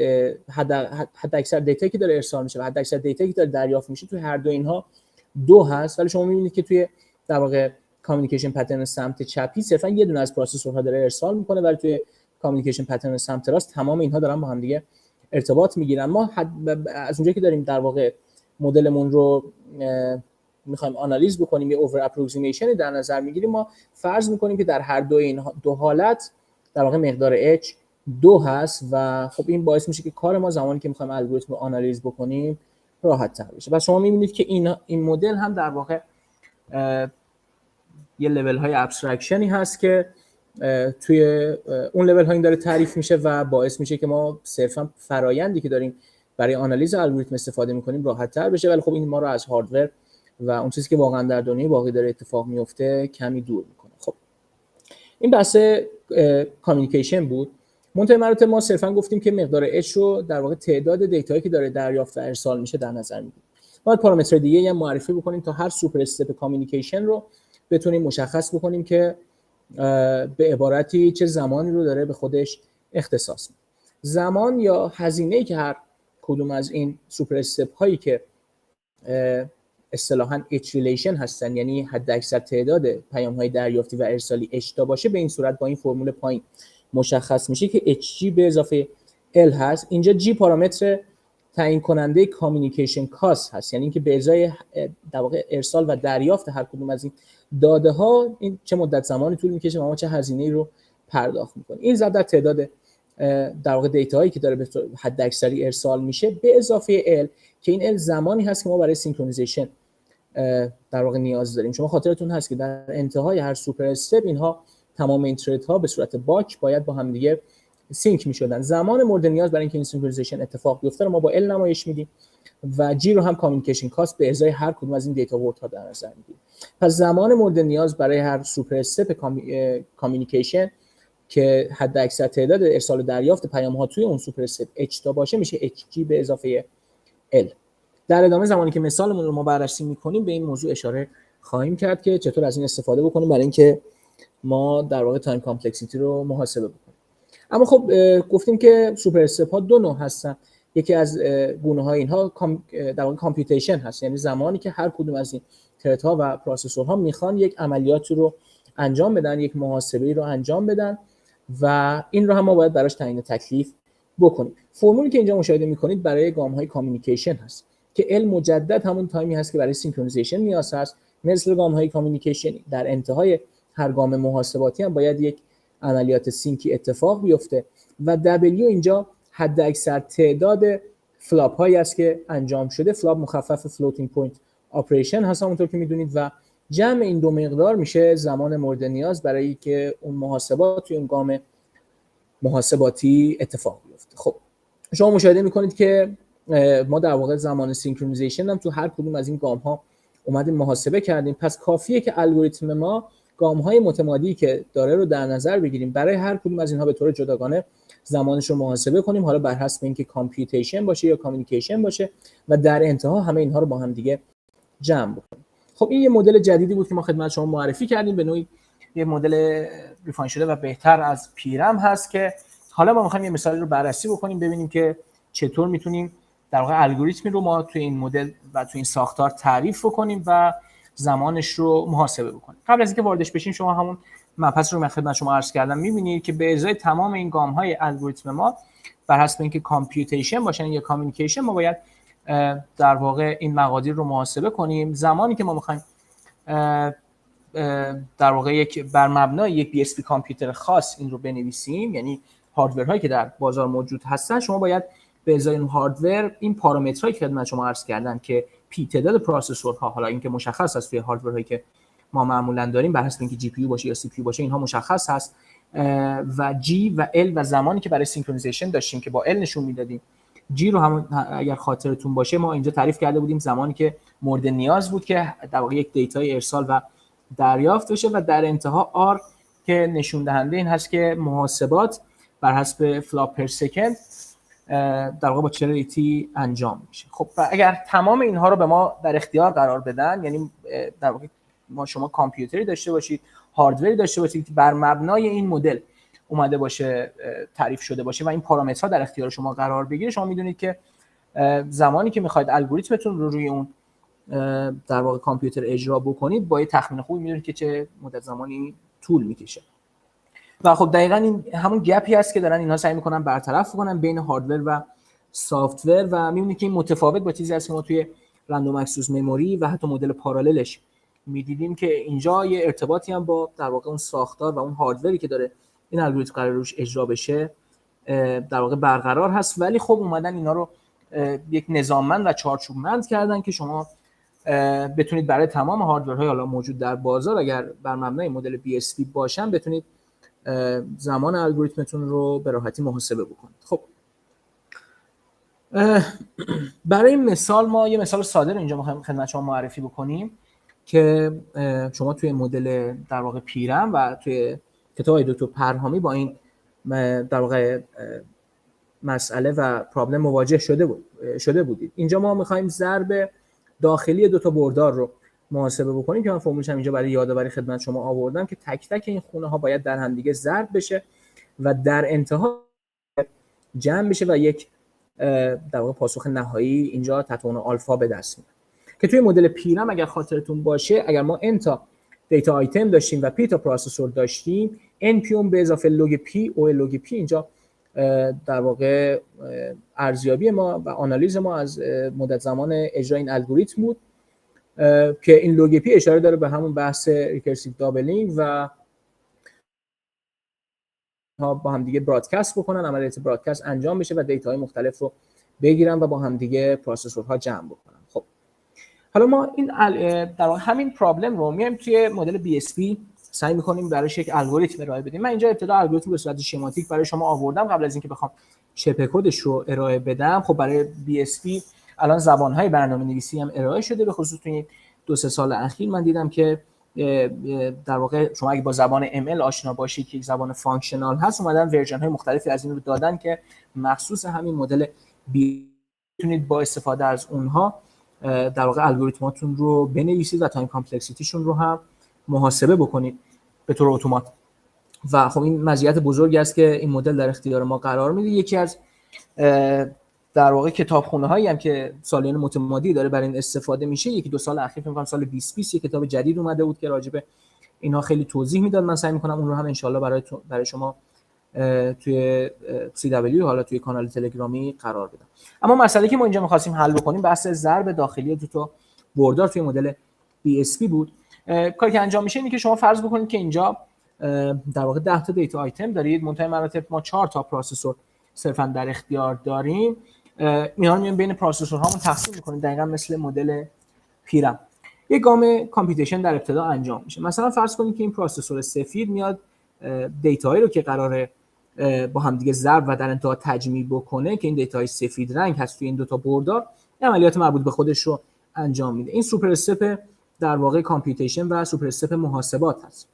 اکثر دیتایی که داره ارسال میشه و حد اکثر دیتایی که داره دریافت میشه توی هر دو اینها 2 هست. ولی شما میبینید که توی در واقع کامیونیکیشن پترن سمت چپی صرفا یه دونه از پروسسورها داره ارسال میکنه، ولی توی کامیونیکیشن پترن سمت راست تمام اینها دارن با هم دیگه ارتباط میگیرن. ما از اونجایی که داریم در واقع مدلمون رو میخوایم آنالیز بکنیم، یه اوور اپروکسیمیشن در نظر میگیریم، ما فرض میکنیم که در هر دو این دو حالت در واقع مقدار H 2 هست و خب این باعث میشه که کار ما زمانی که میخوایم الگوریتم رو آنالیز بکنیم راحت تر بشه. و شما میبینید که این مدل هم در واقع یه لول های ابسترکشنی هست که توی اون لول ها این داره تعریف میشه و باعث میشه که ما صرفا فرایندی که داریم برای آنالیز الگوریتم استفاده میکنیم راحت تر بشه، ولی خب این ما رو از هاردور و اون چیزی که واقعا در دنیای واقعی داره اتفاق میفته کمی دور میکنه. خب این بحث کامیونیکیشن بود. منتهی مراتب ما صرفا گفتیم که مقدار H رو در واقع تعداد دیتایی که داره دریافت و ارسال میشه در نظر میگیریم. ما پارامتر دیگه هم معرفی بکنیم تا هر سوپر استپ کامیونیکیشن رو بتونیم مشخص بکنیم که به عبارتی چه زمانی رو داره به خودش اختصاص میده. زمان یا هزینه‌ای که هر کدوم از این سوپر استپ هایی که اصطلاحاً H ریلیشن هستن، یعنی حد اکثر تعداد پیام های دریافتی و ارسالی H تا باشه، به این صورت با این فرمول پایین مشخص میشه که HG به اضافه L هست. اینجا G پارامتر تعیین کننده کامیونیکیشن کاست هست، یعنی اینکه به ازای در واقع ارسال و دریافت هر کدوم از این داده ها این چه مدت زمانی طول میکشه و ما چه هزینه‌ای رو پرداخت میکنیم. این ضرب در تعداد در واقع دیتا هایی که داره به حد اکثری ارسال میشه به اضافه L که این L زمانی هست که ما برای سینکرونیزیشن در واقع نیاز داریم. شما خاطرتون هست که در انتهای هر سوپر استپ اینها تمام این ترید ها به صورت باک باید با هم دیگه سینک میشدن. زمان مورد نیاز برای اینکه این سینکرونیزیشن اتفاق بیفته رو ما با L نمایش میدیم و G رو هم کامیونیکیشن کاست به ازای هر کدوم از این دیتا ورد ها در نظر میگیریم. پس زمان مورد نیاز برای هر سوپر استپ کامیونیکیشن که حد اکثر تعداد ارسال و دریافت پیام ها توی اون سوپر استپ H تا باشه میشه HG به اضافه L. در ادامه زمانی که مثالمون رو ما بررسی میکنیم به این موضوع اشاره خواهیم کرد که چطور از این استفاده بکنیم برای اینکه ما در واقع تایم کامپلکسیتی رو محاسبه بکنیم. اما خب گفتیم که سوپر استپ ها دو نوع هستن. یکی از گونه های اینها در واقع کامپیوتیشن هست، یعنی زمانی که هر کدوم از این ترت‌ها و پروسسورها میخوان یک عملیاتی رو انجام بدن، یک محاسبه‌ای رو انجام بدن و این رو هم ما باید براش تعیین تکلیف بکنیم. فرمولی که اینجا مشاهده میکنید برای گام‌های کامیونیکیشن هست. که ال مجدد همون تایمی هست که برای سینکرونیزیشن نیاز هست. مثل گام‌های کامیونیکیشن در انتهای هر گام محاسباتی هم باید یک عملیات سینکی اتفاق بیفته و W اینجا حد اکثر تعداد فلاپ هایی است که انجام شده. فلاپ مخفف فلوتینگ پوینت اپریشن هست همونطور که میدونید و جمع این دو مقدار میشه زمان مورد نیاز برای که اون محاسبات توی اون گام محاسباتی اتفاق بیفته. خب شما مشاهده میکنید که ما در واقع زمان سینکرونیزیشن هم تو هر کدوم از این گام ها اومدیم محاسبه کردیم. پس کافیه که الگوریتم ما گام های متمادی که داره رو در نظر بگیریم، برای هر کدوم از اینها به طور جداگانه زمانش رو محاسبه کنیم، حالا بر حسب اینکه کامپیوتیشن باشه یا کامیونیکیشن باشه و در انتها همه اینها رو با هم دیگه جمع بکنیم. خب این یه مدل جدیدی بود که ما خدمت شما معرفی کردیم، به نوعی یه مدل ریفاین شده و بهتر از پیرم هست که حالا ما می‌خوایم یه مثالی رو بررسی بکنیم ببینیم که چطور میتونیم در واقع الگوریتمی رو ما توی این مدل و توی این ساختار تعریف بکنیم و زمانش رو محاسبه بکنیم. قبل از اینکه واردش بشیم شما همون مبحث رو من خدمت شما عرض کردم، می‌بینید که به ازای تمام این گام‌های الگوریتم ما بر حسب اینکه کامپیوتیشن باشن یا کامیونیکیشن ما باید در واقع این مقادیر رو محاسبه کنیم. زمانی که ما می‌خوایم در واقع یک بر مبنای یک BSP کامپیوتر خاص این رو بنویسیم، یعنی هاردورهایی که در بازار موجود هستن، شما باید به ازای این هاردور این پارامترهایی که خدمت شما عرض کردم که پی تعداد پروسسورها، حالا اینکه مشخص است توی هاردورهایی که ما معمولا داریم بر حسب اینکه GPU باشه یا CPU باشه اینها مشخص هست، و G و L و زمانی که برای سینکرونیزیشن داشتیم که با L نشون میدادیم. G رو هم اگر خاطرتون باشه ما اینجا تعریف کرده بودیم زمانی که مورد نیاز بود که در واقع یک دیتای ارسال و دریافت بشه و در انتها R که نشون دهنده این هست که محاسبات بر حسب فلاپ پر سکند در واقع با چه ریتی انجام میشه. خب اگر تمام اینها رو به ما در اختیار قرار بدن، یعنی در واقع شما کامپیوتری داشته باشید، هاردوری داشته باشید که بر مبنای این مدل اومده باشه تعریف شده باشه و این پارامترها در اختیار شما قرار بگیره، شما میدونید که زمانی که میخواید الگوریتمتون رو روی اون در واقع کامپیوتر اجرا بکنید با یه تخمین خوبی میدونید که چه مدت زمانی طول میکشه. و خب دقیقاً این همون گپی هست که دارن اینها سعی میکنن برطرف کنن بین هاردور و سافتور و میبینید که این متفاوت با چیزی هست که ما توی رندوم اکسس مموری و حتی مدل پاراللش میدیدیم که اینجا یه ارتباطی هم با در واقع اون ساختار و اون هاردوری که داره این الگوریتم قرار روش اجرا بشه در واقع برقرار هست، ولی خب اومدن اینا رو یک نظاممند و چارچوبمند کردن که شما بتونید برای تمام هاردورهای حالا موجود در بازار اگر بر مبنای مدل BSP باشن بتونید زمان الگوریتمتون رو به راحتی محاسبه بکنید. خب برای این مثال ما یه مثال ساده رو اینجا می‌خوایم خدمت شما معرفی بکنیم که شما توی مدل در واقع پیرم و توی کتاب دکتر پرهامی با این در واقع مسئله و پرابلم مواجه شده بودید. اینجا ما می‌خوایم ضرب داخلی دو تا بردار رو محاسبه بکنیم که من فرمولش هم اینجا برای یادآوری خدمت شما آوردم که تک تک این خونه ها باید در هم دیگه ضرب بشه و در انتها جمع بشه و یک در واقع پاسخ نهایی اینجا تتون آلفا به دست میاد. که توی مدل پیرم اگر خاطرتون باشه اگر ما n تا دیتا آیتم داشتیم و p تا پروسسور داشتیم n پیوم به اضافه لوگ p او لوگ p اینجا در واقع ارزیابی ما و آنالیز ما از مدت زمان اجرای این الگوریتم بود که این لوگ پی اشاره داره به همون بحث ریکرسیو دابلینگ و با هم دیگه برادکست بکنن، عملیات برادکست انجام بشه و دیتاهای مختلف رو بگیرن و با هم دیگه پروسسورها جمع بکنن. خب حالا ما این در واقع همین پرابلم رو میایم توی مدل BSP سعی می‌کنیم براش یک الگوریتم ارائه بدیم. من اینجا ابتدا الگوریتم به صورت شماتیک برای شما آوردم قبل از اینکه بخوام شبه کدش رو ارائه بدم. خب برای BSP الان زبان‌های برنامه‌نویسی هم ارائه شده، به خصوص توی 2-3 سال اخیر من دیدم که در واقع شما اگه با زبان ML آشنا باشید که یک زبان فانکشنال هست اومدن ورژن‌های مختلفی از این رو دادن که مخصوص همین مدل میتونید با استفاده از اونها در واقع الگوریتماتون رو بنویسید و تایم کامپلکسیتیشون رو هم محاسبه بکنید به طور اتومات. و خب این مزیت بزرگی است که این مدل در اختیار ما قرار میده. یکی از در واقع کتابخونه‌هایی هم که سالیان متمادی داره برای این استفاده میشه، 1-2 سال اخیر فکر کنم سال 2020 یک کتاب جدید اومده بود که راجع به اینها خیلی توضیح میداد. من سعی می‌کنم اون رو هم ان شاءالله برای شما توی CW حالا توی کانال تلگرامی قرار بدم. اما مسئله که ما اینجا می‌خواستیم حل بکنیم بحث ضرب داخلی دو تا بردار توی مدل BSP بود. کاری که انجام میشه اینه که شما فرض بکنید که اینجا در واقع 10 تا دیتا آیتم دارید، منتهی مراتب ما 4 تا پروسسور صرفا در اختیار داریم. اینا رو میایم بین پروسسورهامون تقسیم می‌کنیم دقیقاً مثل مدل پیرم. یک گام کامپیوتیشن در ابتدا انجام میشه. مثلا فرض کنید که این پروسسور سفید میاد دیتاهایی رو که قراره با هم دیگه ضرب و در انتها تجمیع بکنه که این دیتاهای سفید رنگ هست توی این دو تا بردار، عملیات مربوط به خودش رو انجام میده. این سوپر استپ در واقع کامپیوتیشن و سوپر استپ محاسبات هست.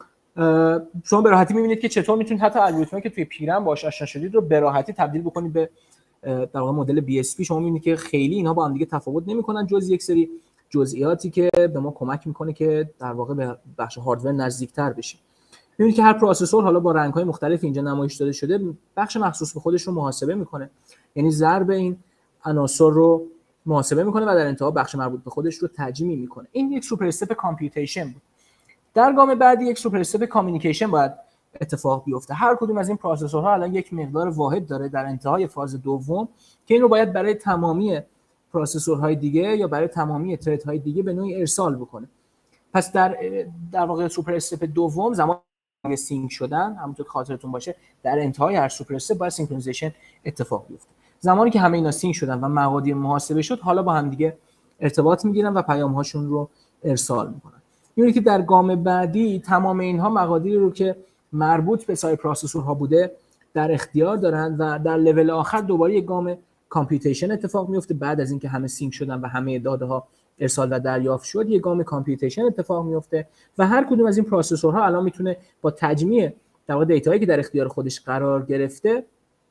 شما به راحتی می‌بینید که چطور میتونید حتی الگوریتمی که توی پیرم باهاش آشنا شدید رو به راحتی تبدیل بکنید به در واقع مدل BSP. شما می‌بینید که خیلی اینها با هم دیگه تفاوت نمی‌کنن جز یک سری جزئیاتی که به ما کمک می‌کنه که در واقع به بخش هاردور نزدیک‌تر بشیم. می‌بینید که هر پروسسور حالا با رنگ‌های مختلف اینجا نمایش داده شده بخش مخصوص به خودش رو محاسبه می‌کنه، یعنی ضرب این عناصر رو محاسبه می‌کنه و در انتها بخش مربوط به خودش رو تجمیع می‌کنه. این یک سوپر استپ کامپیوتیشن بود. در گام بعدی یک سوپر استپ کامیونیکیشن باید اتفاق بیفته. هر کدوم از این پروسسورها الان یک مقدار واحد داره در انتهای فاز دوم که این رو باید برای تمامی پروسسورهای دیگه یا برای تمامی تردهای دیگه به نوعی ارسال بکنه. پس در واقع سوپر استپ دوم زمان سینک شدن، همونطور که خاطرتون باشه در انتهای هر سوپر استپ باید سینکرونیزیشن اتفاق بیفته. زمانی که همه اینا سینک شدن و مقادیر محاسبه شد، حالا با هم دیگه ارتباط میگیرن و پیام‌هاشون رو ارسال میکنن. می‌بینید که در گام بعدی تمام اینها مقادیری رو که مربوط به سایر پروسسورها بوده در اختیار دارن و در لول آخر دوباره یک گام کامپیوتیشن اتفاق میفته. بعد از اینکه همه سینک شدن و همه داده‌ها ارسال و دریافت شد، یک گام کامپیوتیشن اتفاق میفته و هر کدوم از این پروسسورها الان میتونه با تجمیع در واقع دیتایی که در اختیار خودش قرار گرفته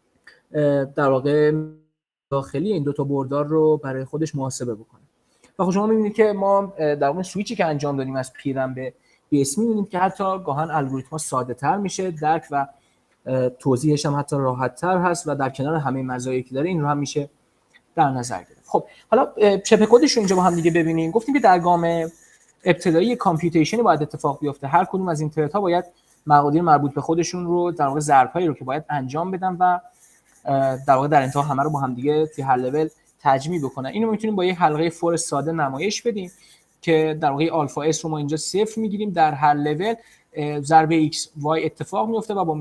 در واقع داخلی این دو تا بردار رو برای خودش محاسبه بکنه. و خب شما می‌بینید که ما در واقع سویچی که انجام دادیم از پیرم به BSP می‌بینید که حتی گاهن الگوریتم‌ها ساده‌تر میشه، درک و توضیحش هم حتی راحت‌تر هست و در کنار همه مزایایی که داره این رو هم میشه در نظر گرفت. خب حالا شبه کدش رو اینجا با هم دیگه ببینیم. گفتیم که در گام ابتدایی کامپیوتیشن باید اتفاق بیفته. هر کدوم از این تردها باید مقادیر مربوط به خودشون رو در واقع ضرب‌هایی رو که باید انجام بدن و در واقع در انتها همه رو با هم دیگه توی هر لول تجمیع بکنن. اینو میتونیم با یه حلقه فور ساده نمایش بدیم که در واقع آلفا اس رو ما اینجا صفر میگیریم، در هر لول ضرب x y اتفاق میفته و با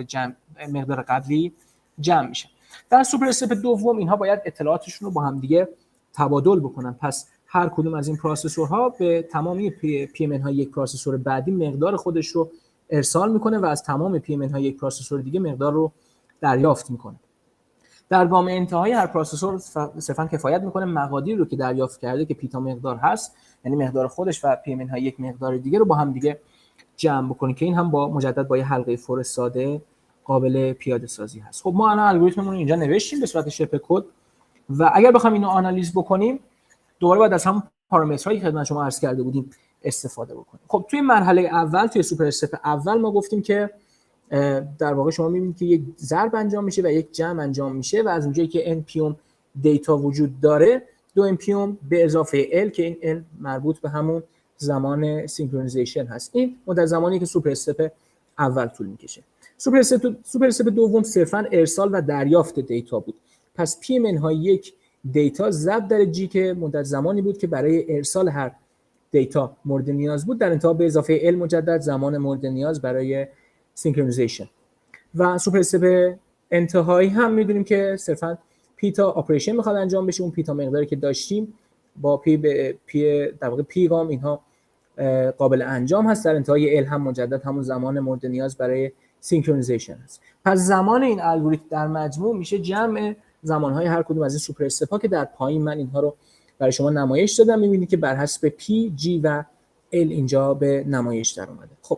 مقدار قبلی جمع میشه. در سوپر استپ دوم اینها باید اطلاعاتشون رو با هم دیگه تبادل بکنن. پس هر کدوم از این پروسسورها به تمامی پی ام ان های یک پروسسور بعدی مقدار خودش رو ارسال میکنه و از تمام پی ام ان های یک پروسسور دیگه مقدار رو دریافت میکنه. در گام انتهایی هر پروسسور صرفا کفایت میکنه مقادیر رو که دریافت کرده که پیتا مقدار هست، یعنی مقدار خودش و پی ام ان های یک مقدار دیگه رو با هم دیگه جمع بکنه که این هم با مجدد با یه حلقه فور ساده قابل پیاده سازی هست. خب ما الان الگوریتممون رو اینجا نوشتیم به صورت شبه کد و اگر بخوایم اینو آنالیز بکنیم دوباره باید از همون پارامترهایی که خدمت شما عرض کرده بودیم استفاده بکنیم. خب توی مرحله اول توی سوپر استپ اول ما گفتیم که در واقع شما می‌بینید که یک ضرب انجام میشه و یک جمع انجام میشه و از اونجایی که n پیوم دیتا وجود داره 2 n پیوم به اضافه l که این l مربوط به همون زمان سینکرونیزیشن هست. این مدت زمانی که سوپر استپ اول طول میکشه. سوپر استپ دوم صرفا ارسال و دریافت دیتا بود. پس پی ام ان های یک دیتا ضرب در جی که مدت زمانی بود که برای ارسال هر دیتا مورد نیاز بود، در انتها به اضافه l مجدد زمان مورد نیاز برای سینکرونیزیشن. و سوپر استپ انتهایی هم میدونیم که صرفا پیتا اپریشن میخواد انجام بشه، اون پیتا مقداری که داشتیم با پی به پی در واقع پیغام اینها قابل انجام هست، در انتهای ال هم مجدد همون زمان مورد نیاز برای سینکرونیزیشن هست. پس زمان این الگوریتم در مجموع میشه جمع زمانهای هر کدوم از این سوپر استپ ها که در پایین من اینها رو برای شما نمایش دادم. میبینید که بر حسب پی، جی و ال اینجا به نمایش در اومده. خب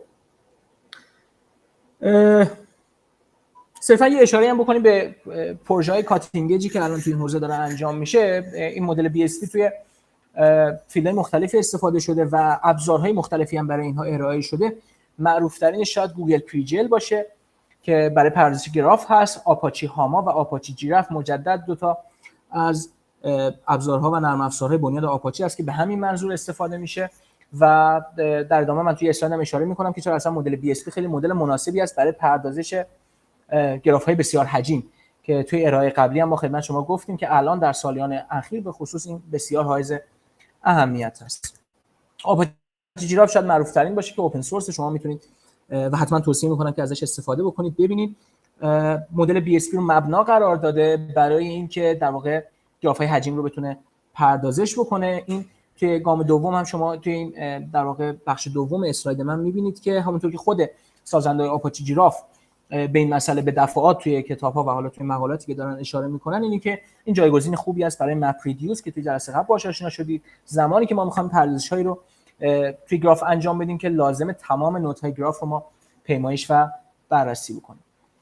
صرفا یه اشاره هم بکنیم به پروژه‌های کاتینگیجی که الان توی این حوزه داره انجام میشه. این مدل BSP توی فیلدهای مختلفی استفاده شده و ابزارهای مختلفی هم برای اینها ارائه شده. معروف ترین شاید گوگل پریجل باشه که برای پردازش گراف هست، آپاچی هاما و آپاچی جیراف مجدد دوتا از ابزارها و نرم افزارهای بنیاد آپاچی هست که به همین منظور استفاده میشه. و در ادامه من توی اسلایدم اشاره میکنم که چرا اصلا مدل BSP خیلی مدل مناسبی است برای پردازش گراف‌های بسیار حجیم که توی ارائه قبلی هم ما خدمت شما گفتیم که الان در سالیان اخیر به خصوص این بسیار حائز اهمیت است. آپاچی جیراف شاید معروف ترین باشه که اوپن سورس، شما میتونید و حتما توصیه میکنم که ازش استفاده بکنید. ببینید مدل BSP رو مبنا قرار داده برای اینکه در واقع گراف‌های حجیم رو بتونه پردازش بکنه. این توی گام دوم هم شما توی این در واقع بخش دوم اسلاید من میبینید که همونطور که خود سازنده‌های آپاچی جیراف به این مسئله به دفعات توی کتاب‌ها و حالا توی مقالاتی که دارن اشاره میکنن، اینی که این جایگزین خوبی است برای مپ ریدیوس که توی جلسه قبل باهاش آشنا شدید. زمانی که ما می‌خوایم پردازش‌هایی رو توی گراف انجام بدیم که لازمه تمام نودهای گراف رو ما پیمایش و بررسی بکنیم.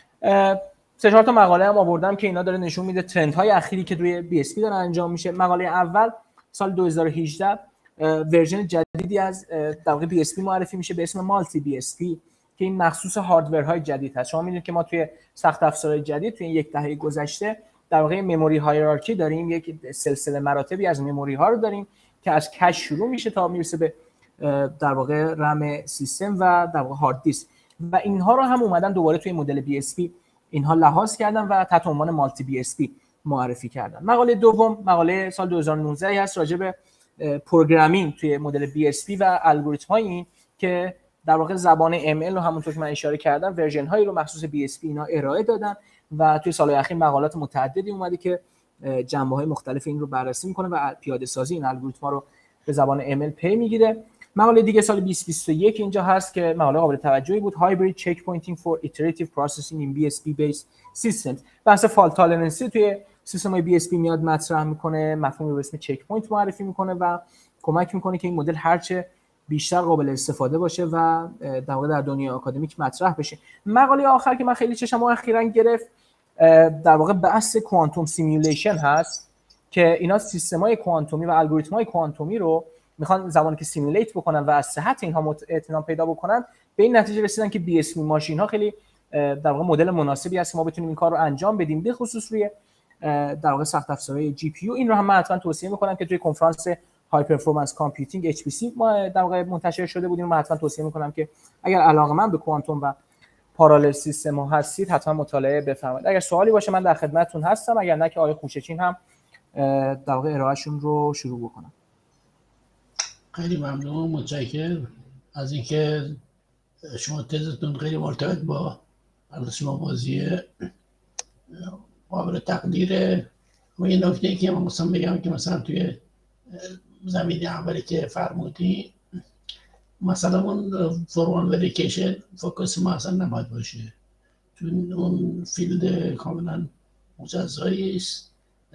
سه چهار تا مقاله هم آوردم که اینا داره نشون میده ترندهای اخیری که روی BSP داره انجام میشه. مقاله اول سال 2018 ورژن جدیدی از در واقع BSP معرفی میشه به اسم مالتی BSP که این مخصوص هاردورهای جدید هست. شما میدونید که ما توی سخت افزارهای جدید توی یک دهه گذشته در واقع مموری هایرارکی داریم، یک سلسله مراتبی از مموری ها رو داریم که از کش شروع میشه تا میرسه به در واقع رم سیستم و در واقع هارد دیسک و اینها رو هم اومدن دوباره توی مدل BSP اینها لحاظ کردن و تحت عنوان مالتی BSP معرفی کردن. مقاله دوم مقاله سال 2019 هست راجع به پروگرامینگ توی مدل BSP و الگوریتم‌های این که در واقع زبان ML رو همونطور که من اشاره کردم ورژن هایی رو مخصوص BSP اینا ارائه دادن و توی سال‌های اخیر مقالات متعددی اومده که جنبه‌های مختلف این رو بررسی می‌کنه و پیاده سازی این الگوریتم‌ها رو به زبان ML پی میگیره. مقاله دیگه سال 2021 اینجا هست که مقاله قابل توجهی بود، Hybrid Checkpointing for Iterative Processing in BSP Based Systems. بحث فالت تالرنسی توی سیستم‌های BSP میاد مطرح میکنه، مفهومی به اسم چک پوینت معرفی میکنه و کمک میکنه که این مدل هرچه بیشتر قابل استفاده باشه و در واقع در دنیای آکادمیک مطرح بشه. مقاله آخر که من خیلی چشمو اخیراً گرفت در واقع بحث کوانتوم سیمولیشن هست که اینا سیستم‌های کوانتومی و الگوریتم‌های کوانتومی رو میخوان زمانی که سیمولیت بکنن و از صحت اینها اطمینان پیدا بکنن به این نتیجه رسیدن که BSP ماشین ها خیلی در واقع مدل مناسبی است که ما بتونیم این کار رو انجام بدیم، به خصوص روی در واقع سخت افزارهای GPU. این رو هم من حتما توصیه میکنم که توی کنفرانس های پرفورمنس کامپیوتینگ HPC ما در واقع منتشر شده بودیم. من حتما توصیه میکنم که اگر علاقه‌مند به کوانتوم و پارالل سیستم ها هستید حتما مطالعه بفرمایید. اگر سوالی باشه من در خدمتتون هستم، اگر نه که آقای خوشچین هم در واقع ارائهشون رو شروع بکنم. خیلی ممنون، متشکرم از اینکه شما تزتون خیلی مرتبط با شما بازی قابل تقدیره. و یه نکته که من مثلا بگم که مثلا توی زمینه اولی که فرمودی مثلا اون فوروان وریکیشن فوکس ما اصلا نباید باشه، چون اون فیلد کاملا مجزایی است.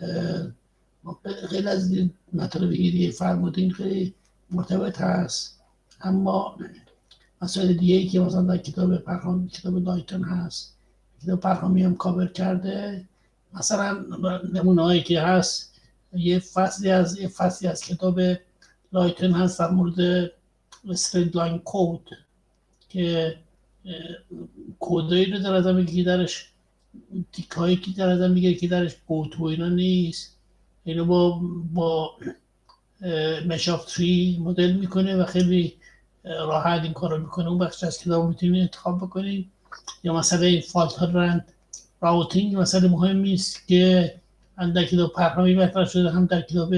خیلی از مطالبی دیگه فرمودین خیلی مرتبط هست، اما مسائل دیگه ای که مثلا در کتاب پرهامی، کتاب لایتون هست، کتاب پرهامی هم کاور کرده، مثلا نمونه هایی که هست یه فصلی از کتاب لایتون هست در مورد استرید لاین کود که کودایی رو در ازم میگه که درش تیک هایی که در ازم میگه که درش بوت و اینا نیست، اینو با مشاف تری مدل میکنه و خیلی راحت این کارو میکنه. اون بخش از کتاب میتونید انتخاب بکنید. یا مثلا این فالت تالرنت راوتینگ مسئله مهمی است که هم در کتاب پرهامی مطرح شده هم در کتاب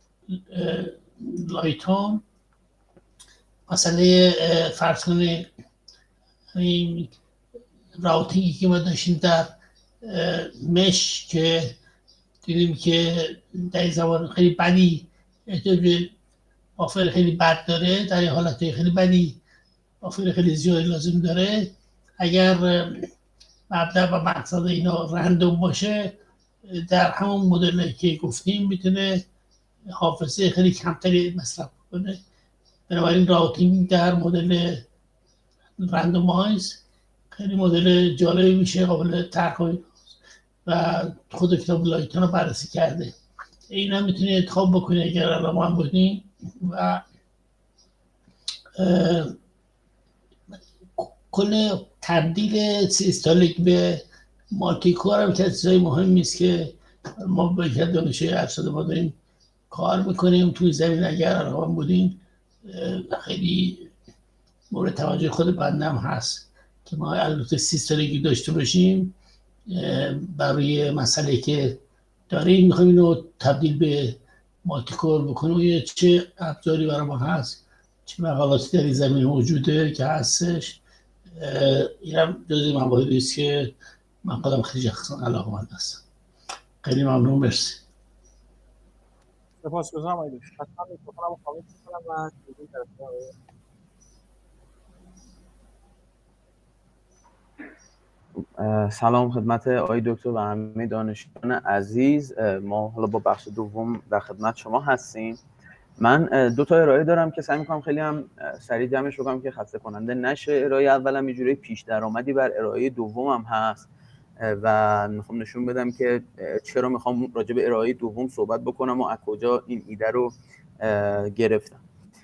لایتون. مسئله فرض کنید این راوتینگی که ما داشتیم در مش که دیدیم که در زمان خیلی بدی بافر خیلی بد داره، در این حالت خیلی بدی بافر خیلی زیادی لازم داره. اگر مبدأ و مقصد اینا رندوم باشه در همون مدل که گفتیم میتونه حافظه خیلی کمتری مصرف کنه. بنابراین راوتینگ در مدل رندومایز خیلی مدل جالبی میشه، قابل طرح و خود کتاب لایتون رو بررسی کرده. این هم میتونید انتخاب بکنید اگر علاقه‌مند بودین. و کل تبدیل سیستالیک به مالتی کور هم که چیزای مهمی است که ما با یک دانشجوی ارشد ما داریم کار میکنیم توی زمین. اگر علاقه‌مند بودین خیلی مورد توجه خود بنده هم هست که ما البته سیستالیکی داشته باشیم برای مسئله که داریم میخوایم اینو تبدیل به مالتی کور بکنیم و چه ابزاری برای ما هست، چه مقالاتی در این زمین موجوده که هستش. این هم جزی مواردی است که من خودم خیلی شخصا علاقه‌مند هستم. خیلی ممنون، مرسی. سپاسگزارم آقای دکتر. حتما میکروفونمو خاموش می‌کنم و دیگه سلام خدمت آقای دکتر و همه دانشجویان عزیز. ما حالا با بخش دوم در خدمت شما هستیم. من دو تا ارائه دارم که سعی می‌کنم خیلی هم سریع جمعش بکنم که خسته کننده نشه. ارائه اولم یه جوری پیش درآمدی بر ارائه دومم هست و میخوام نشون بدم که چرا میخوام راجع به ارائه دوم صحبت بکنم و از کجا این ایده رو گرفتم.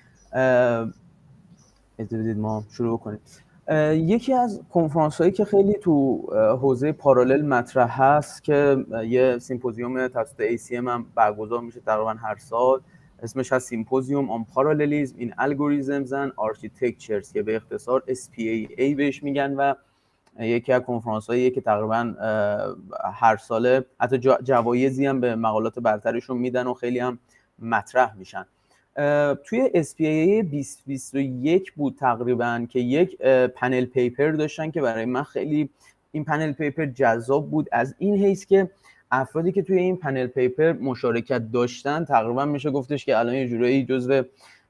اجازه بدید ما شروع بکنیم. یکی از کنفرانس هایی که خیلی تو حوزه پارالل مطرح هست که یه سیمپوزیوم توسط ACM هم برگزار میشه تقریبا هر سال، اسمش هست سیمپوزیوم on Parallelism in Algorithms and Architectures که به اختصار SPAA بهش میگن و یکی از کنفرانس هاییه که تقریبا هر ساله حتی جوایزی هم به مقالات برترشون میدن و خیلی هم مطرح میشن. توی SPAA 2021 بود تقریبا که یک پنل پیپر داشتن که برای من خیلی این پنل پیپر جذاب بود، از این حیث که افرادی که توی این پنل پیپر مشارکت داشتن تقریبا میشه گفتش که الان یه جورایی جزو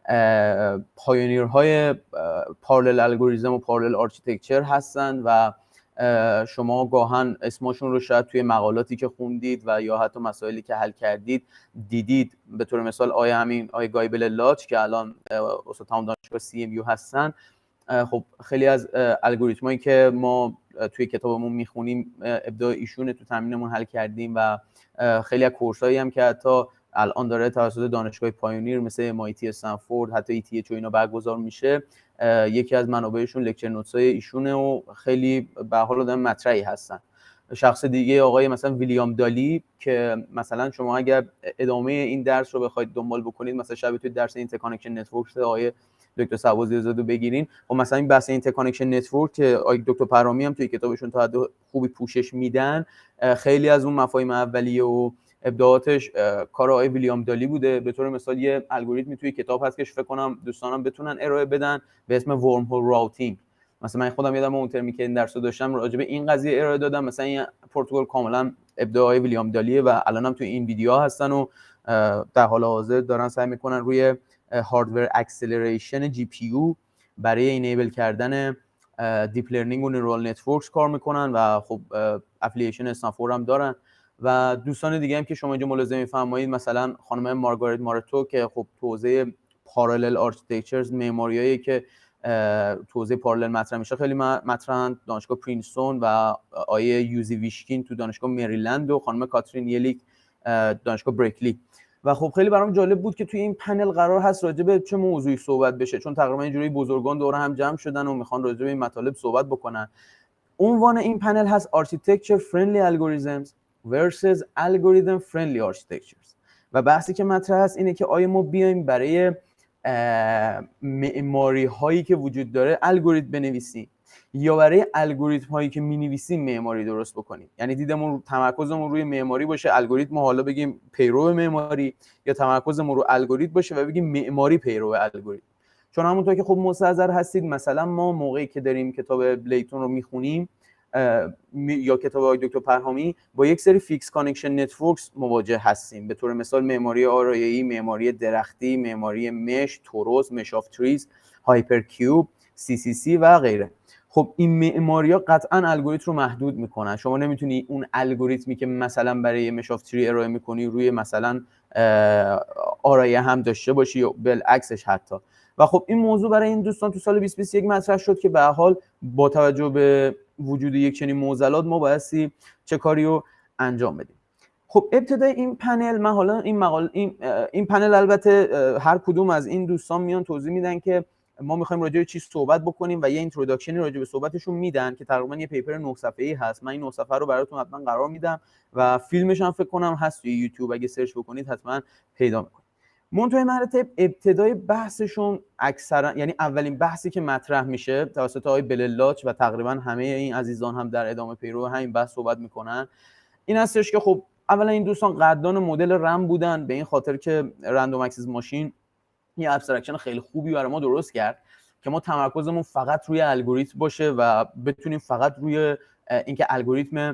پایونیرهای پارالل الگوریتم و پارالل آرکیتکچر هستن و شما گاهن اسمشون رو شاید توی مقالاتی که خوندید و یا حتی مسائلی که حل کردید دیدید. به طور مثال آقای گایبل لاچ که الان استاد تمام دانشگاه CMU هستن، خب خیلی از الگوریتمایی که ما توی کتابمون میخونیم ابداع ایشونه، تو تمرینمون حل کردیم و خیلی از کورسایی هم که حتی الان داره توسط دانشگاه پایونیر مثل MIT استنفورد حتی ETH و اینا برگزار میشه، یکی از منابعشون لکچر نوتس های ایشونه و خیلی به حال آدم مطرحی هستن. شخص دیگه آقای مثلا ویلیام دالی که مثلا شما اگر ادامه این درس رو بخواید دنبال بکنید، مثلا شبیه توی درس اینترکانکشن نتورک آقای دکتر سوازی زاده بگیرین و مثلا این بحث اینترکانکشن نتورک که آقای دکتر پرهامی هم توی کتابشون تا حد خوبی پوشش میدن، خیلی از اون مفاهیم اولیه و ابداعاتش کار آقای ویلیام دالی بوده. به طور مثال یه الگوریتمی توی کتاب هست که فکر کنم دوستانم بتونن ارائه بدن به اسم ورم هول راوتینگ. مثلا من خودم یادم اون ترمی که این درسو داشتم راجع به این قضیه ارائه دادم، مثلا این پروتکل کاملا ابداع آقای ویلیام دالیه و الانم توی این ویدیوها هستن و در حال حاضر دارن سعی میکنن روی هاردور اکسلریشن GPU برای اینیبل کردن دیپ لرنینگ و نورال نتورکس کار میکنن و خب افیلیشن استنفورد هم دارن و دوستان دیگه هم که شما اینجا ملاحظه می‌فرمایید، مثلا خانم مارگارت مارتو که خب حوزه پارالل آرکیتکچرز، معماریایی که حوزه پارالل مطرح میشه خیلی مطرحن، دانشگاه پرینستون و آیه یوزی ویشکین تو دانشگاه مریلند و خانم کاترین یلیک دانشگاه برکلی. و خب خیلی برام جالب بود که توی این پنل قرار هست راجع به چه موضوعی صحبت بشه، چون تقریبا اینجوری بزرگان دور هم جمع شدن و میخوان راجع به این مطالب صحبت بکنن. عنوان این پنل هست Architecture Friendly Algorithms versus Algorithm Friendly Architectures و بحثی که مطرح هست اینه که آیا ما بیایم برای معماری هایی که وجود داره الگوریتم بنویسیم یا برای الگوریتم هایی که می‌نویسیم معماری درست بکنیم. یعنی دیدمون تمرکزمون روی معماری باشه الگوریتم حالا بگیم پیرو معماری، یا تمرکزمون رو الگوریتم باشه و بگیم معماری پیرو الگوریتم. چون همونطور که خب مستحضر هستید مثلا ما موقعی که داریم کتاب لیتون رو میخونیم یا کتاب آقای دکتر پرهامی با یک سری فیکس کانکشن نتورکس مواجه هستیم، به طور مثال معماری آرایه‌ای، معماری درختی، معماری مش، توروس، مش آف تریز، هایپرکیوب، CCC و غیره. خب این معماری‌ها قطعاً الگوریتم رو محدود میکنن. شما نمیتونی اون الگوریتمی که مثلا برای مش آف تری ارائه میکنی روی مثلا آرایه هم داشته باشی یا بالعکسش حتی. و خب این موضوع برای این دوستان تو سال 2021 مطرح شد که به هر حال با توجه به وجود یک چنین معضلات ما بایستی چه کاری رو انجام بدیم. خب ابتدای این پنل، من حالا این پنل البته هر کدوم از این دوستان میان توضیح میدن که ما میخوایم راجع به چی صحبت بکنیم و یه اینتروداکشنی راجع به صحبتشون میدن که تقریبا یه پیپر 9 صفحه‌ای هست. من این 9 صفحه رو براتون حتما قرار میدم و فیلمش هم فکر کنم هست توی یوتیوب، اگه سرچ بکنید حتما پیدا میکنید. منتهای مراتب ابتدای بحثشون اکثرا، یعنی اولین بحثی که مطرح میشه توسط آقای بللاچ و تقریبا همه این عزیزان هم در ادامه پیرو همین بحث صحبت میکنن، این هستش که خب اولا این دوستان قدردان مدل رم بودن به این خاطر که رندوم اکسس ماشین یه ابسترکشن خیلی خوبی برای ما درست کرد که ما تمرکزمون فقط روی الگوریتم باشه و بتونیم فقط روی اینکه الگوریتم